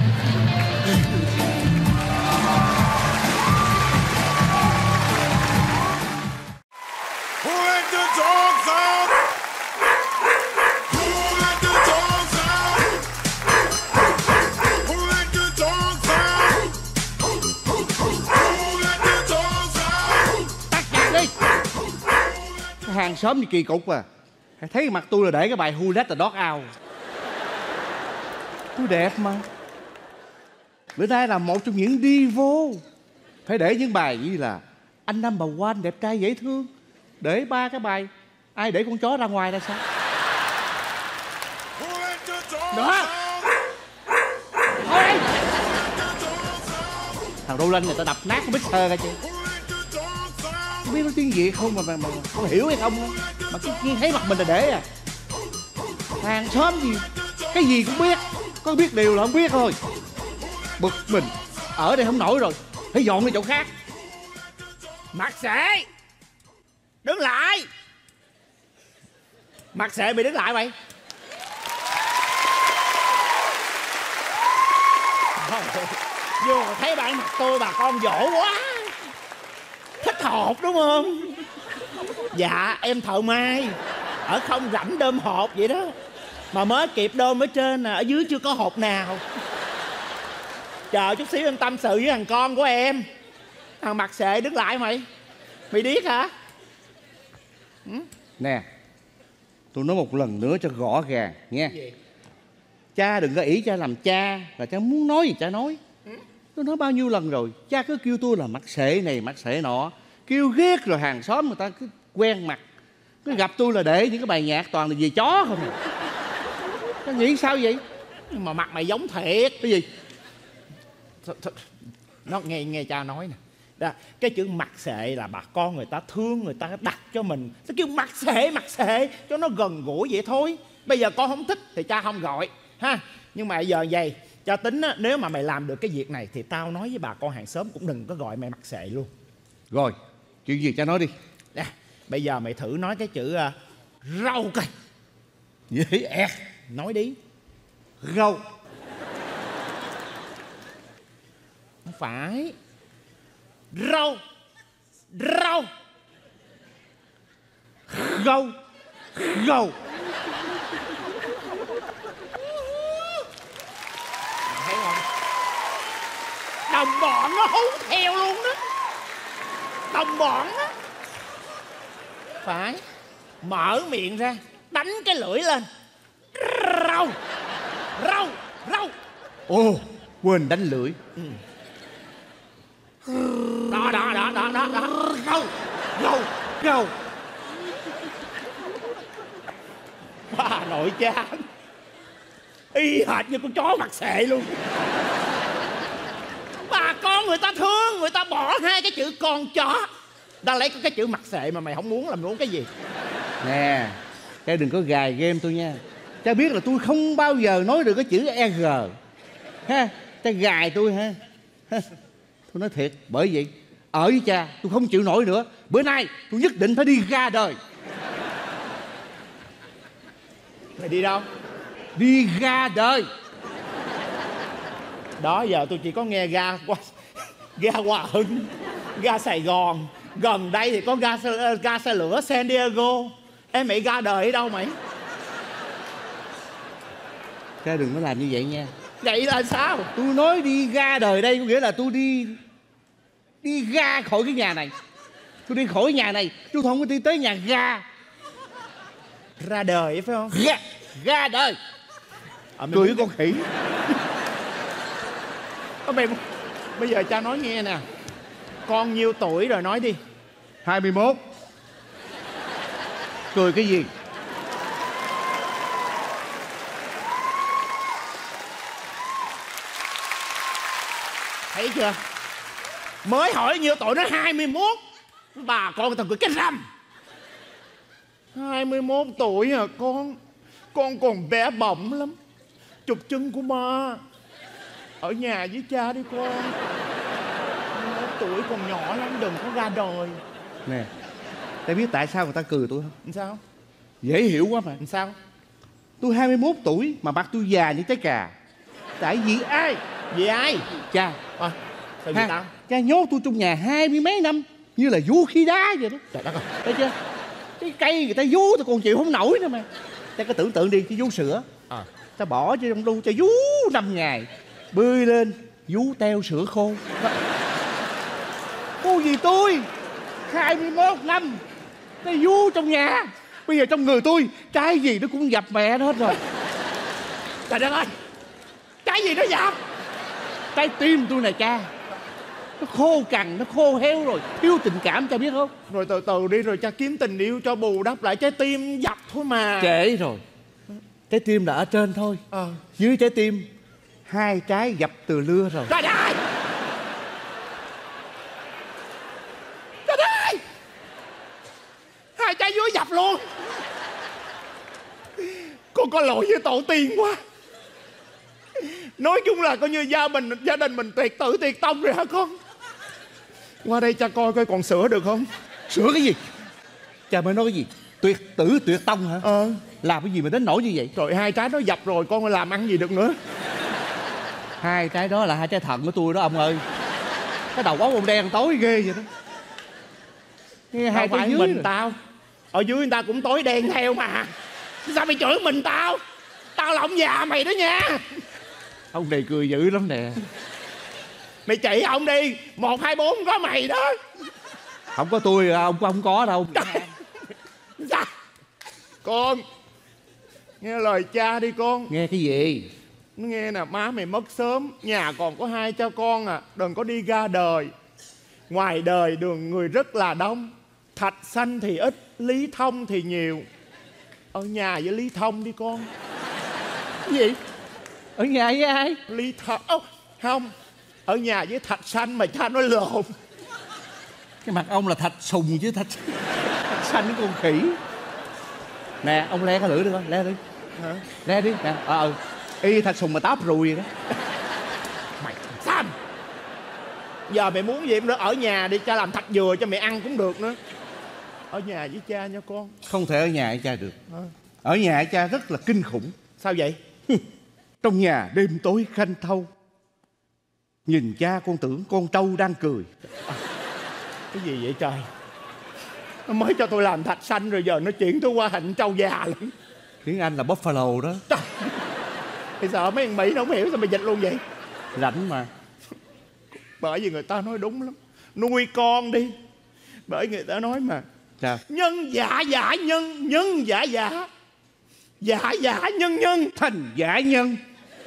Who let the dogs out? Who let the dogs out? Who let the dogs out? Who let the dogs out? Tắt nhạc đi. Cái hàng xóm gì kỳ cục à. Thấy mặt tôi là để cái bài Who Let the Dog Out. Tôi đẹp mà. Bữa nay là một trong những divo. Phải để những bài như là Anh Number One đẹp trai dễ thương. Để ba cái bài Ai để con chó ra ngoài là sao? Đó. Thôi. Thằng Roland này tao đập nát cái mixer ra chứ. Không biết nói tiếng Việt không mà con hiểu hay không. Mà cứ thấy mặt mình là để à. Hàng xóm gì cái gì cũng biết. Có biết điều là không biết thôi. Bực mình. Ở đây không nổi rồi. Phải dọn đi chỗ khác. Mặc Sệ, đứng lại. Mặc Sệ bị đứng lại mày. Vô thấy bạn mặt tôi bà con dỗ quá. Thích hộp đúng không? Dạ em thợ may. Ở không rảnh đơm hộp vậy đó. Mà mới kịp đơm ở trên nè, ở dưới chưa có hộp nào. Chờ chút xíu em tâm sự với thằng con của em. Thằng Mặc Sệ đứng lại mày. Mày điếc hả? Nè, tôi nói một lần nữa cho rõ ràng nha. Cha đừng có ỷ cha làm cha. Là cha muốn nói gì cha nói. Tôi nói bao nhiêu lần rồi. Cha cứ kêu tôi là Mặc Sệ này Mặc Sệ nọ. Kêu ghét rồi hàng xóm người ta cứ quen mặt. Cứ gặp tôi là để những cái bài nhạc toàn là về chó không. Cha nghĩ sao vậy? Nhưng mà mặt mày giống thiệt. Cái gì? Nó nghe cha nói nè. Đó, cái chữ Mặc Sệ là bà con người ta thương, người ta đặt cho mình. Nó kêu Mặc Sệ cho nó gần gũi vậy thôi. Bây giờ con không thích thì cha không gọi ha. Nhưng mà giờ vậy, cha tính á, nếu mà mày làm được cái việc này thì tao nói với bà con hàng xóm cũng đừng có gọi mày Mặc Sệ luôn. Rồi, chuyện gì cha nói đi. Nè, bây giờ mày thử nói cái chữ rau coi. Dễ ẹt. Nói đi. Rau. Không phải. Rau. Rau. Rau. Rau. Thấy không? Đồng bọn nó hú theo luôn đó. Đồng bọn đó. Phải. Mở miệng ra, đánh cái lưỡi lên. Rau. Rau. Rau. Ồ, quên đánh lưỡi. Đó. Rau. Rau. Rau. Bà nội cha y hệt như con chó Mặc Sệ luôn. Bà con người ta thương, người ta bỏ hai cái chữ con chó Đã lấy cái chữ mặt xệ mà mày không muốn là mày muốn cái gì? Nè, cha đừng có gài game tôi nha. Cha biết là tôi không bao giờ nói được cái chữ EG ha. Cha gài tôi ha. Tôi nói thiệt, bởi vậy ở với cha tôi không chịu nổi nữa. Bữa nay tôi nhất định phải đi ra đời. Mày đi đâu? Đi ra đời. Đó giờ tôi chỉ có nghe ga Hòa Hưng, ga Sài Gòn, gần đây thì có ga xe lửa San Diego. Ê mày ra đời ở đâu mày? Cha đừng có làm như vậy nha. Vậy là sao? Tôi nói đi ra đời đây có nghĩa là tôi đi ra khỏi cái nhà này. Tôi đi khỏi nhà này, tôi không có đi tới nhà ga. Ra đời phải không? Ra đời. Cười với con khỉ. Mày, bây giờ cha nói nghe nè. Con nhiêu tuổi rồi nói đi? 21. Cười cái gì? Thấy chưa? Mới hỏi nhiêu tuổi nó 21. Bà con tao cười cái răm. 21 tuổi à con. Con còn bé bỏng lắm. Chụp chân của ba. Ở nhà với cha đi con. 21 tuổi còn nhỏ lắm, đừng có ra đời. Nè, ta biết tại sao người ta cười tôi không? Sao? Dễ hiểu quá mà. Sao? Tôi 21 tuổi mà mặt tôi già như trái cà. Tại vì ai? Vì ai? Cha. Sao vì tao? Cha nhốt tôi trong nhà 20 mấy năm như là vú khí đá vậy đó. Trời đất ơi. Thấy chưa? Cái cây người ta vú tôi còn chịu không nổi nữa mà. Ta cứ tưởng tượng đi, cái vú sữa ta bỏ cho trong lu cho vú 5 ngày. Bươi lên vú teo sữa khô. Cô gì tôi 21 năm ta vú trong nhà. Bây giờ trong người tôi cái gì nó cũng dập mẹ nó hết rồi. Trời đất ơi. Cái gì nó dập? Trái tim tôi này cha. Nó khô cằn, nó khô héo rồi. Thiếu tình cảm cha biết không? Rồi từ từ đi, rồi cha kiếm tình yêu cho bù đắp lại trái tim dập thôi mà. Trễ rồi. Trái tim là ở trên thôi. Dưới trái tim 2 trái dập từ lưa rồi. Trời ơi. Trời ơi. 2 trái dưới dập luôn. Con có lỗi với tổ tiên quá. Nói chung là coi như gia đình mình tuyệt tử tuyệt tông rồi hả con? Qua đây cha coi coi còn sửa được không? Sửa cái gì? Cha mới nói cái gì? Tuyệt tử tuyệt tông hả? Làm cái gì mà đến nỗi như vậy? Rồi 2 trái nó dập rồi con làm ăn gì được nữa? 2 trái đó là 2 trái thận của tôi đó ông ơi. Cái đầu óc ông đen tối ghê vậy đó. Nghe 2 trái dưới mình rồi. tao. Ở dưới người ta cũng tối đen theo mà. Sao mày chửi mình tao? Tao là ông già mày đó nha. Ông này cười dữ lắm nè. Mày chỉ ông đi. 1, 2, 4 có mày đó. Không có tôi, ông không có đâu. Sao? Con nghe lời cha đi con. Nghe cái gì? Nó nghe nè, má mày mất sớm. Nhà còn có 2 cha con à. Đừng có đi ra đời. Ngoài đời đường người rất là đông. Thạch xanh thì ít, lý thông thì nhiều. Ở nhà với Lý Thông đi con. Cái gì? Ở nhà với ai? Lý Thông. Không. Ở nhà với Thạch Xanh mà cha nói lộn. Cái mặt ông là Thạch Sùng chứ Thạch Xanh con khỉ. Nè ông le cái lưỡi được không? Le đi. Hả? Le đi nè. Y Thạch Sùng mà táp rùi vậy đó. Mày Sam. Giờ mày muốn gì nữa? Ở nhà đi, cha làm thạch dừa cho mày ăn cũng được nữa. Ở nhà với cha nha con. Không thể ở nhà với cha được. Ở nhà với cha rất là kinh khủng. Sao vậy? Trong nhà đêm tối khanh thâu. Nhìn cha con tưởng con trâu đang cười. Cái gì vậy trời? Nó mới cho tôi làm thạch xanh rồi giờ nó chuyển tôi qua thành trâu già lắm. Tiếng Anh là buffalo đó. Trời. Thì sợ mấy thằng Mỹ nó không hiểu sao mày dịch luôn vậy? Rảnh mà. Bởi vì người ta nói đúng lắm. Nuôi con đi. Bởi người ta nói mà. Sao? Nhân giả giả nhân, nhân giả giả. Giả giả nhân nhân. Thành giả nhân.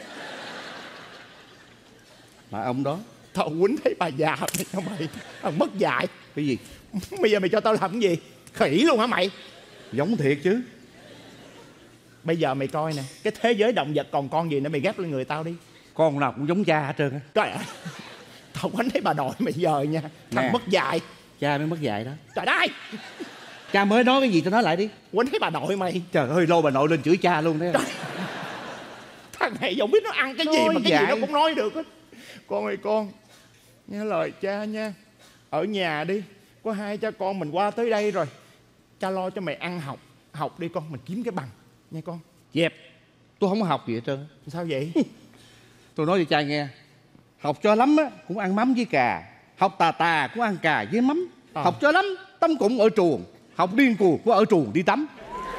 Là ông đó. Tao quýnh thấy bà già mày cho mày. Thằng mất dạy. Cái gì? Bây giờ mày cho tao làm cái gì? Khỉ luôn hả mày? Giống thiệt chứ. Bây giờ mày coi nè. Cái thế giới động vật còn con gì nữa mày ghép lên người tao đi. Con nào cũng giống cha hết trơn á. Trời ơi. Tao quánh thấy bà nội mày giờ nha. Thằng Nè. mất dạy. Cha mới mất dạy đó. Trời đất. Cha mới nói cái gì tao nói lại đi. Quýnh thấy bà nội mày. Trời ơi, lôi bà nội lên chửi cha luôn đấy. Thằng này không biết nó ăn cái gì nói mà cái vậy. gì nó cũng nói được hết. Con ơi con, nghe lời cha nha. Ở nhà đi, có hai cha con mình qua tới đây rồi, cha lo cho mày ăn học. Học đi con, mình kiếm cái bằng nha con. Dẹp. Tôi không có học gì hết trơn. Sao vậy? Tôi nói cho cha nghe, học cho lắm á cũng ăn mắm với cà, học tà cũng ăn cà với mắm. Học cho lắm tắm cũng ở chuồng, học điên cuồng cũng ở chuồng đi tắm.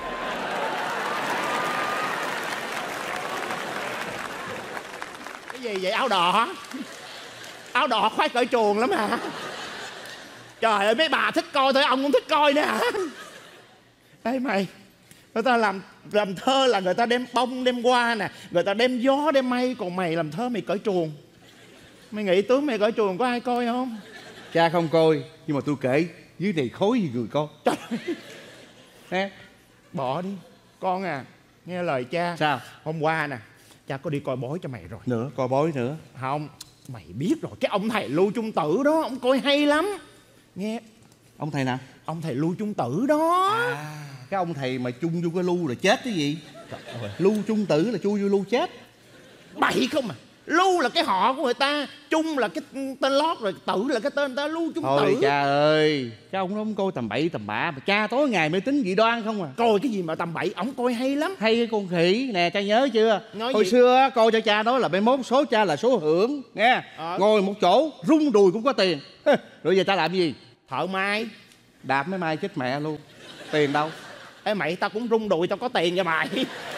Cái gì vậy? Áo đỏ? Áo đỏ khoái cởi chuồng lắm hả? Trời ơi, mấy bà thích coi thôi, ông cũng thích coi nữa hả? Ê mày, người ta làm thơ là người ta đem bông đem hoa nè, người ta đem gió đem mây, còn mày làm thơ mày cởi chuồng. Mày nghĩ tướng mày cởi chuồng có ai coi không? Cha không coi, nhưng mà tôi kể dưới này khối gì người con. Nè, bỏ đi. Con à, nghe lời cha. Sao? Hôm qua nè, cha có đi coi bói cho mày rồi. Nữa, coi bói nữa. Không, mày biết rồi, cái ông thầy Lưu Trung Tử đó, ông coi hay lắm. Nghe. Ông thầy nào? Ông thầy Lưu Trung Tử đó. Cái ông thầy mà chung vô cái lưu là chết cái gì? Lưu Trung Tử là chui vô lưu chết. Bậy không à. Lưu là cái họ của người ta, Trung là cái tên lót, rồi Tử là cái tên ta. Lưu Trung Thôi Tử. cha ơi, cái ông đó không coi tầm bậy tầm bạ mà cha tối ngày mê tín dị đoan không à. Coi cái gì mà tầm bậy, ổng coi hay lắm. Hay cái con khỉ nè, cha nhớ chưa? Nói Hồi gì? xưa coi cho cha nói là 71 số cha là số hưởng nghe. Ngồi một chỗ rung đùi cũng có tiền. Rồi giờ cha làm gì? Thợ mai. Đạp mấy mai chết mẹ luôn. Tiền đâu? Ê mày, tao cũng rung đùi, tao có tiền cho mày.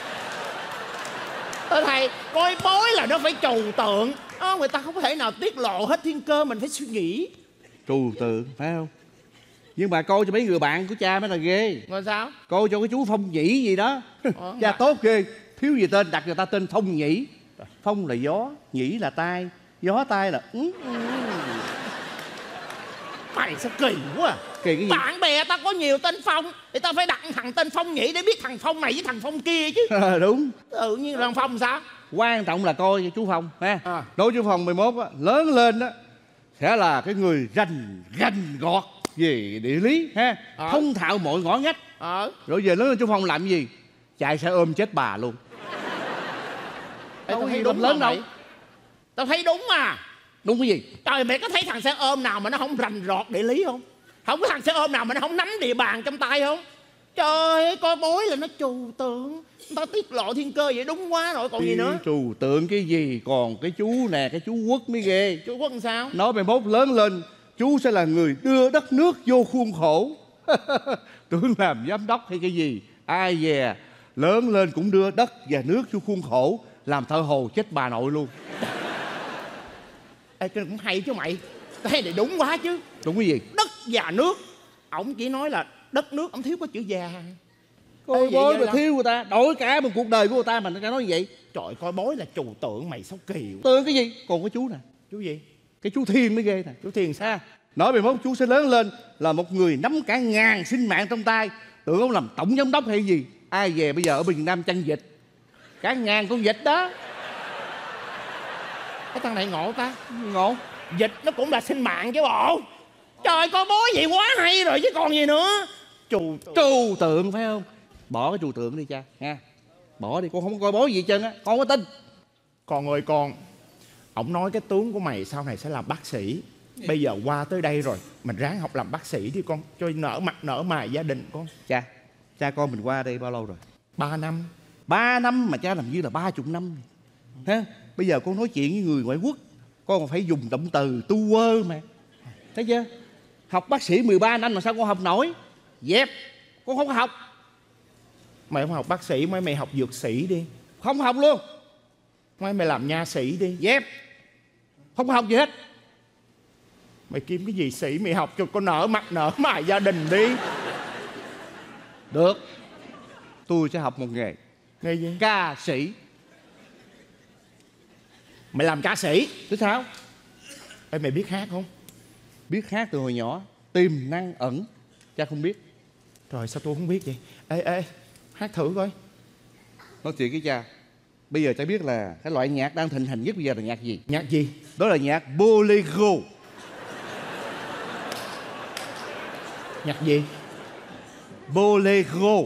Ê thầy, coi bói là nó phải trừu tượng. Người ta không có thể nào tiết lộ hết thiên cơ, mình phải suy nghĩ. Trừu tượng phải không? Nhưng mà coi cho mấy người bạn của cha mới là ghê. Rồi sao? Coi cho cái chú Phong Nhĩ gì đó. Cha tốt ghê. Thiếu gì tên đặt người ta tên Phong Nhĩ. Phong là gió, Nhĩ là tai. Gió tai là Mày sao kỳ quá à. Kỳ cái gì? Bạn bè tao có nhiều tên Phong thì tao phải đặt thằng tên Phong Nhĩ để biết thằng Phong này với thằng Phong kia chứ. Đúng. Tự nhiên thằng Phong sao? Quan trọng là coi cho chú Phong ha. Đối chú Phong 11 á, lớn lên đó sẽ là cái người rành gọt về địa lý ha. Thông thạo mọi ngõ ngách. Rồi về lớn lên chú Phong làm gì? Chạy xe ôm chết bà luôn. Tao thấy đúng lớn đâu. Tao thấy đúng mà. Đúng cái gì? Trời, mày có thấy thằng xe ôm nào mà nó không rành rọt địa lý không? Không có thằng xe ôm nào mà nó không nắm địa bàn trong tay không? Trời ơi, coi bói là nó trừu tượng. Tao tiết lộ thiên cơ vậy đúng quá rồi còn gì nữa. Trừu tượng cái gì? Còn cái chú nè, cái chú Quốc mới ghê. Chú Quốc làm sao? Nói 11 lớn lên chú sẽ là người đưa đất nước vô khuôn khổ. Tưởng làm giám đốc hay cái gì? Ai dè lớn lên cũng đưa đất và nước vô khuôn khổ. Làm thợ hồ chết bà nội luôn. Ê, cái này cũng hay chứ mày. Cái này đúng quá chứ. Đúng cái gì? Đất và nước. Ổng chỉ nói là đất nước, ổng thiếu có chữ già. Coi bói mà thiếu người ta, đổi cả một cuộc đời của người ta mà nó nói vậy. Trời, coi bói là trừu tượng mày, sao kỳ quá. Tượng cái gì? Còn cái chú nè. Chú gì? Cái chú Thiên mới ghê nè. Chú Thiên sao? Nói 11 chú sẽ lớn lên là một người nắm cả ngàn sinh mạng trong tay. Tưởng ông làm tổng giám đốc hay gì? Ai về bây giờ ở Việt Nam chăn vịt. Cả ngàn con vịt đó. Cái thằng này ngộ ta. Ngộ. Vịt nó cũng là sinh mạng chứ bộ. Trời, coi bói vậy quá hay rồi chứ còn gì nữa. Trừu tượng phải không? Bỏ cái trừu tượng đi cha nha. Bỏ đi, con không coi bói gì hết trơn á. Con có tin. Con ơi con, ổng nói cái tướng của mày sau này sẽ làm bác sĩ. Bây giờ qua tới đây rồi, mình ráng học làm bác sĩ đi con, cho nở mặt nở mày gia đình con. Cha con mình qua đây bao lâu rồi? 3 năm. 3 năm mà cha làm như là 30 năm ha. Bây giờ con nói chuyện với người ngoại quốc, con còn phải dùng động từ tu quơ mà. Thấy chưa? Học bác sĩ 13 năm mà sao con học nổi? Dẹp. Con không có học. Mày không học bác sĩ, mày học dược sĩ đi. Không học luôn. Mày làm nha sĩ đi. Dẹp. Không có học gì hết. Mày kiếm cái gì sĩ mày học cho con nở mặt nở mày gia đình đi. Được. Tôi sẽ học một nghề. Nghề gì? Ca sĩ. Mày làm ca sĩ? Thế sao? Ê, mày biết hát không? Biết hát từ hồi nhỏ. Tiềm năng ẩn. Cha không biết. Trời, sao tôi không biết vậy? Ê, hát thử coi. Nói chuyện với cha. Bây giờ cha biết là cái loại nhạc đang thịnh hành nhất bây giờ là nhạc gì? Nhạc gì? Đó là nhạc bolero. Nhạc gì? Bolero.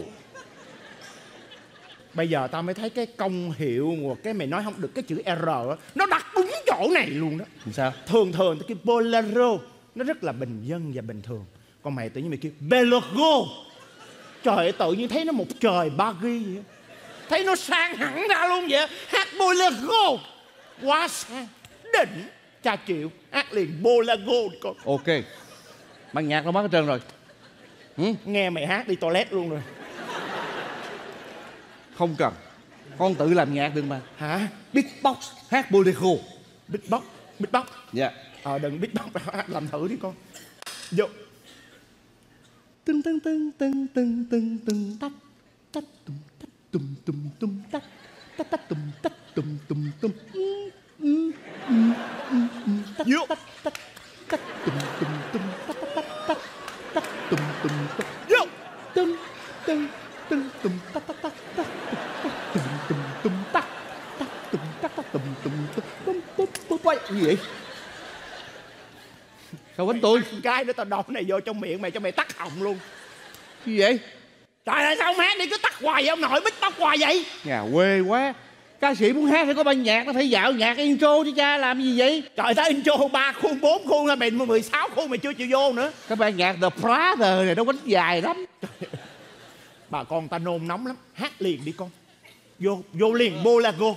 Bây giờ tao mới thấy cái công hiệu của cái mày nói không được cái chữ R á, nó đặt đúng chỗ này luôn đó. Sao? Thường cái bolero nó rất là bình dân và bình thường. Còn mày tự nhiên mày kêu bolero. Trời ơi, tự nhiên thấy nó một trời Paris vậy. Thấy nó sang hẳn ra luôn vậy. Hát bolero quá sang, đỉnh. Cha chịu, hát liền bolero đi con. Ok. Ban nhạc nó mất hết trơn rồi. Nghe mày hát đi toilet luôn rồi. Không cần. Con tự làm nhạc được mà. Hả? Beatbox. Hát bolero. Beatbox. Dạ. Đừng beatbox, làm thử đi con. Vô. Tưng tưng tưng tưng tưng tưng tưng tắt tắt tum tắt tum tum tum tắt tắt tắt tum tắt tum tum tum tắt tắt tắt tắt tum tum tum tắt tắt tắt tắt tum tum tum vô tum tum tum tum tắt tắt tắt tắt tum tum tum tắt tắt tum tắt tắt tum tum tum tum tum quay gì vậy? Sao quánh tôi? Cái nữa tao đổ này vô trong miệng mày cho mày tắt họng luôn. Gì vậy? Trời ơi, sao ông hát đi cứ tắt hoài vậy ông nội, bít tóc hoài vậy? Nhà quê quá. Ca sĩ muốn hát phải có ban nhạc, nó phải dạo nhạc intro chứ cha, làm gì vậy? Trời, ta intro 3 khuôn 4 khuôn là mày 16 khuôn mày chưa chịu vô nữa. Cái ban nhạc The Brother này nó quánh dài lắm. Bà con ta nôn nóng lắm. Hát liền đi con. Vô liền bolero.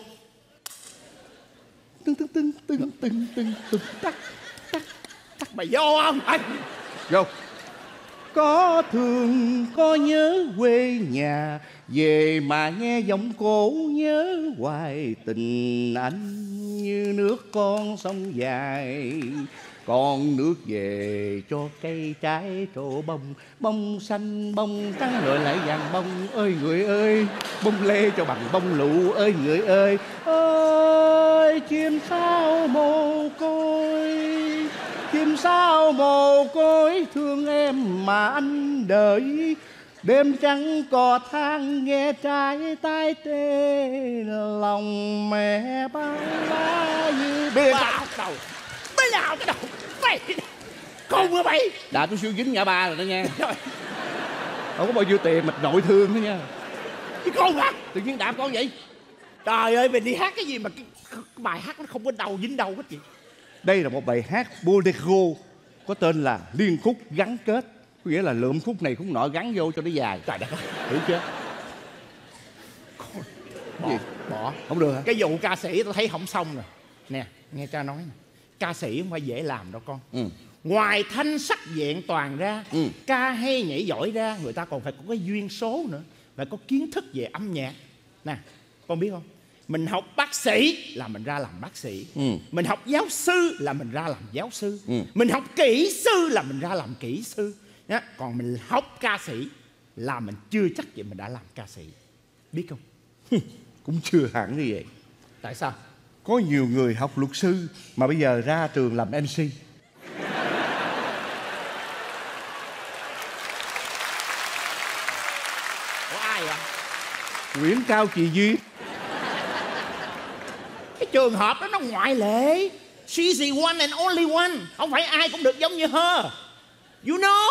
Tưng tưng tưng tưng tưng tưng tưng tắt tắt. Mày vô không? Vô. Có thương có nhớ quê nhà, về mà nghe giọng cổ nhớ hoài. Tình anh như nước con sông dài, con nước về cho cây trái trổ bông. Bông xanh bông trắng rồi lại vàng bông. Ơi người ơi, bông lê cho bằng bông lụ. Ơi người ơi, ơi chim sao mồ côi, chim sao mồ côi thương em mà anh đợi. Đêm trắng cò than nghe trái tay tê, lòng mẹ bao la như biển. Đầu bây giờ cái đầu mày khùng hả mày? Đã tôi siêu dính ngã ba rồi đó nha. Không có bao nhiêu tiền mà nội thương nữa nha. Cái khùng hả? Tự nhiên đạp con vậy. Trời ơi, mày đi hát cái gì mà cái bài hát nó không có đầu dính đầu hết chị. Đây là một bài hát bolero có tên là liên khúc gắn kết. Có nghĩa là lượm khúc này khúc nọ gắn vô cho nó dài. Trời đất ơi, hiểu chưa? Bỏ. Không được hả? Cái vụ ca sĩ tao thấy không xong rồi. Nè, nghe cha nói nè. Ca sĩ không phải dễ làm đâu con. Ngoài thanh sắc vẹn toàn ra, ca hay nhảy giỏi ra, người ta còn phải có cái duyên số nữa, phải có kiến thức về âm nhạc. Nè, con biết không? Mình học bác sĩ là mình ra làm bác sĩ. Mình học giáo sư là mình ra làm giáo sư. Mình học kỹ sư là mình ra làm kỹ sư. Nhá. Còn mình học ca sĩ là mình chưa chắc vậy mình đã làm ca sĩ. Biết không? Cũng chưa hẳn như vậy. Tại sao? Có nhiều người học luật sư mà bây giờ ra trường làm MC. Có ai vậy? Nguyễn Cao Kỳ Duyên. Cái trường hợp đó nó ngoại lệ. She's the one and only one. Không phải ai cũng được giống như her. You know?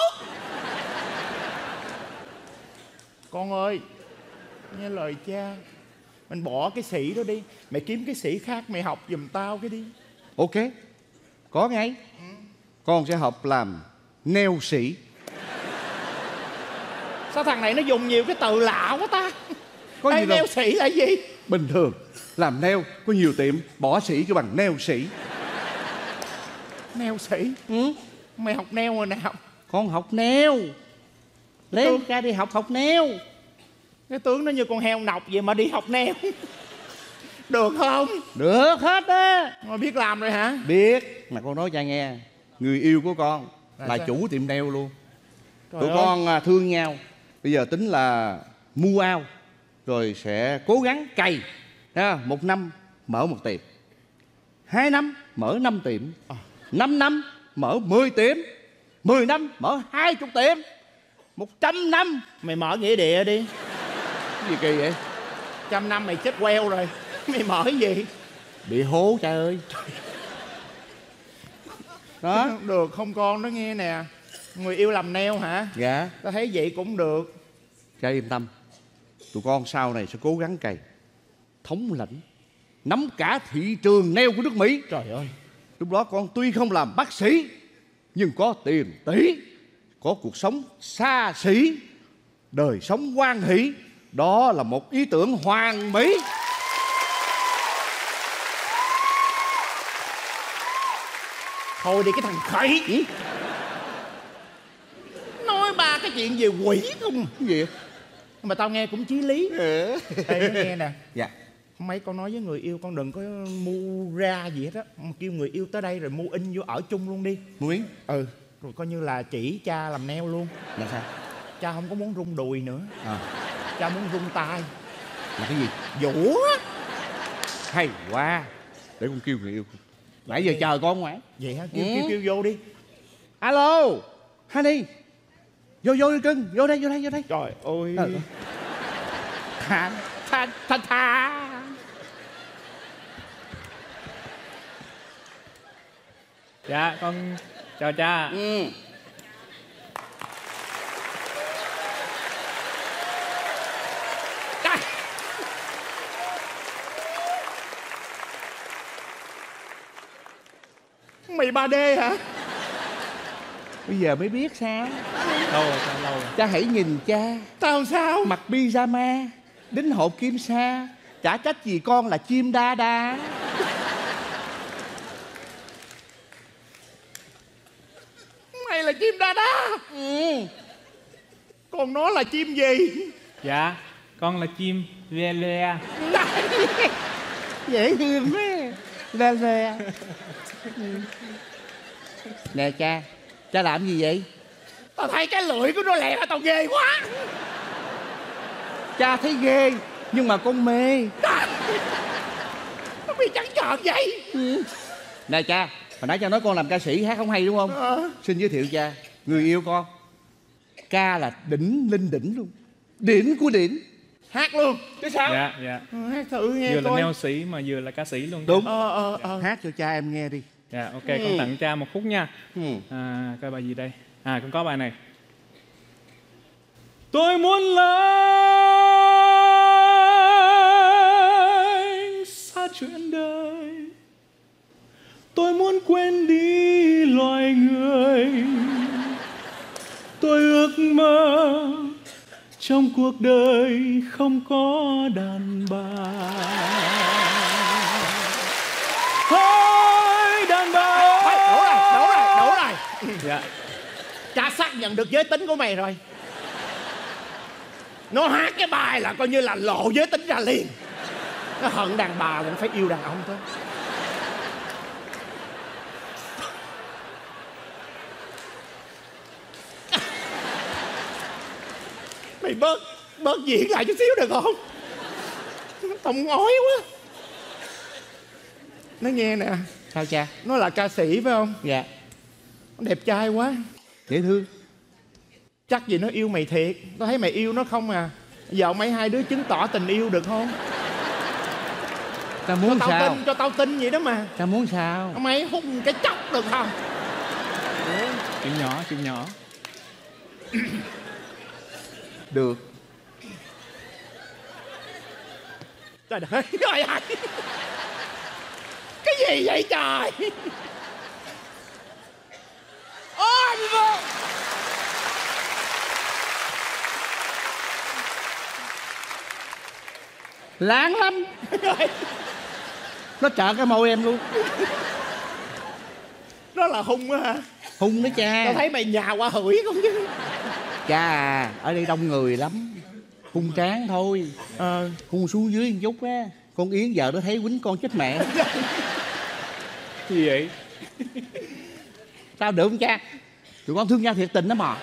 Con ơi, nghe lời cha, mình bỏ cái sĩ đó đi. Mày kiếm cái sĩ khác mày học giùm tao cái đi. Ok, có ngay. Con sẽ học làm neo sĩ. Sao thằng này nó dùng nhiều cái từ lạ quá ta? Có gì đâu. Neo sĩ là gì? Bình thường làm neo có nhiều tiệm bỏ sĩ cho bằng neo sĩ. Neo sĩ? Mày học neo rồi nào? Con học neo. Lên ra đi học neo. Cái tướng nó như con heo nọc vậy mà đi học neo. Được không? Được hết á. Mà biết làm rồi hả? Biết. Mà con nói cho nghe, người yêu của con là sao? chủ tiệm neo luôn. Trời Tụi ơi. con thương nhau. Bây giờ tính là mua ao, rồi sẽ cố gắng cày. 1 năm mở 1 tiệm, 2 năm mở 5 tiệm, 5 năm mở 10 tiệm, 10 năm mở 20 tiệm, 100 năm. Mày mở nghĩa địa đi. Cái gì kỳ vậy? 100 năm mày chết queo rồi. Mày mở cái gì? Bị hố cha ơi. Đó. Được không con, nó nghe nè. Người yêu làm nail hả? Dạ. Tao thấy vậy cũng được. Cha yên tâm, tụi con sau này sẽ cố gắng cày, thống lãnh, nắm cả thị trường nail của nước Mỹ. Trời ơi. Lúc đó con tuy không làm bác sĩ, nhưng có tiền tỷ, có cuộc sống xa xỉ, đời sống hoan hỷ. Đó là một ý tưởng hoàn mỹ. Thôi đi cái thằng khỉ. Nói ba cái chuyện về quỷ không. Cái gì? Mà tao nghe cũng chí lý. Ê nó nghe nè. Dạ. Mấy con nói với người yêu con đừng có mua ra gì hết á. Kêu người yêu tới đây rồi mua in vô ở chung luôn đi. Mua miếng? Ừ. Rồi coi như là chỉ cha làm nail luôn. Là sao? Cha không có muốn rung đùi nữa. Cha muốn rung tay. Là cái gì? Vũ á. Hay quá. Để con kêu người yêu. Nãy giờ chờ con ngoại. Vậy hả? Kêu vô đi. Alo Honey. Vô đi cưng. Vô đây. Trời ơi. Tha. Dạ con chào cha. Mày 3D hả? Bây giờ mới biết sao? Lâu rồi. Cha hãy nhìn cha. Tao sao? Mặc pyjama, đính hộp kim sa. Chả trách gì con là chim đa đa. Mày là chim đa đa. Còn nó là chim gì? Dạ con là chim ve le. Dễ thương quá. Ve. Nè cha làm gì vậy? Tao thấy cái lưỡi của nó lẹ tao ghê quá. Cha thấy ghê, nhưng mà con mê. Nó bị trắng trợn vậy. Nè cha, hồi nãy cha nói con làm ca sĩ hát không hay đúng không? Xin giới thiệu cha, người yêu con ca là đỉnh linh đỉnh luôn. Đỉnh của đỉnh. Hát luôn chứ sao? Dạ. Hát thử nghe vừa coi. là nail sĩ mà vừa là ca sĩ luôn. Đúng. Hát cho cha em nghe đi. Dạ ok con tặng cha một khúc nha. Coi bài gì đây? Con có bài này. Tôi muốn lấy xa chuyện đời, tôi muốn quên đi loài người, tôi ước mơ trong cuộc đời không có đàn bà. Ôi đàn bà. Đủ rồi. Dạ. Cha xác nhận được giới tính của mày rồi. Nó hát cái bài là coi như là lộ giới tính ra liền. Nó hận đàn bà vẫn phải yêu đàn ông thôi. Mày bớt diễn lại chút xíu được không? Tao muốn ói quá. Nó nghe nè. Sao cha? Nó là ca sĩ phải không? Dạ. Nó đẹp trai quá. Dễ thương. Chắc gì nó yêu mày thiệt. Tao thấy mày yêu nó không à. Giờ mấy hai đứa chứng tỏ tình yêu được không? Ta muốn cho sao? Cho tao tin vậy đó mà. Ta muốn sao? Mày hút cái chốc được không? Chuyện nhỏ. Được. Trời ơi, trời ơi. Cái gì vậy trời? Ôi vô. Láng lắm. Nó trợ cái môi em luôn. Nó là hung á hả? Hung đó cha. Tao thấy mày nhà qua hửi không chứ. Cha à, ở đây đông người lắm. Hung tráng thôi. Hung xuống dưới một chút á. Con Yến vợ nó thấy quýnh con chết mẹ. Gì vậy? Sao được không cha? Tụi con thương nhau thiệt tình đó mà.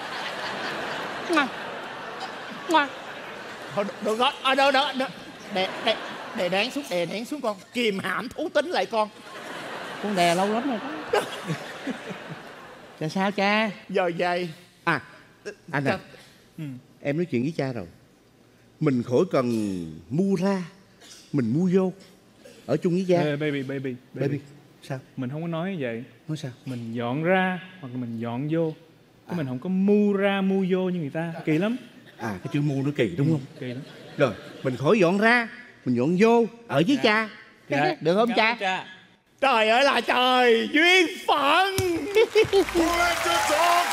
Thôi được rồi. Đó. Đè nén xuống con. Kìm hãm thú tính lại con. Con đè lâu lắm rồi đó. Cha sao cha? Giờ vậy. Anh à, em nói chuyện với cha rồi. Mình khỏi cần mua ra, mình mua vô. Ở chung với cha. Baby. Sao? Mình không có nói như vậy. Nói sao? Mình dọn ra hoặc là mình dọn vô. Chứ mình không có mu ra mu vô như người ta, kỳ lắm. À, cái chữ mu nó kỳ đúng không? Kỳ lắm. Rồi mình khỏi dọn ra, mình dọn vô ở với cha. Dạ. Được không cha? Trời ơi là trời, duyên phận. Who let the dogs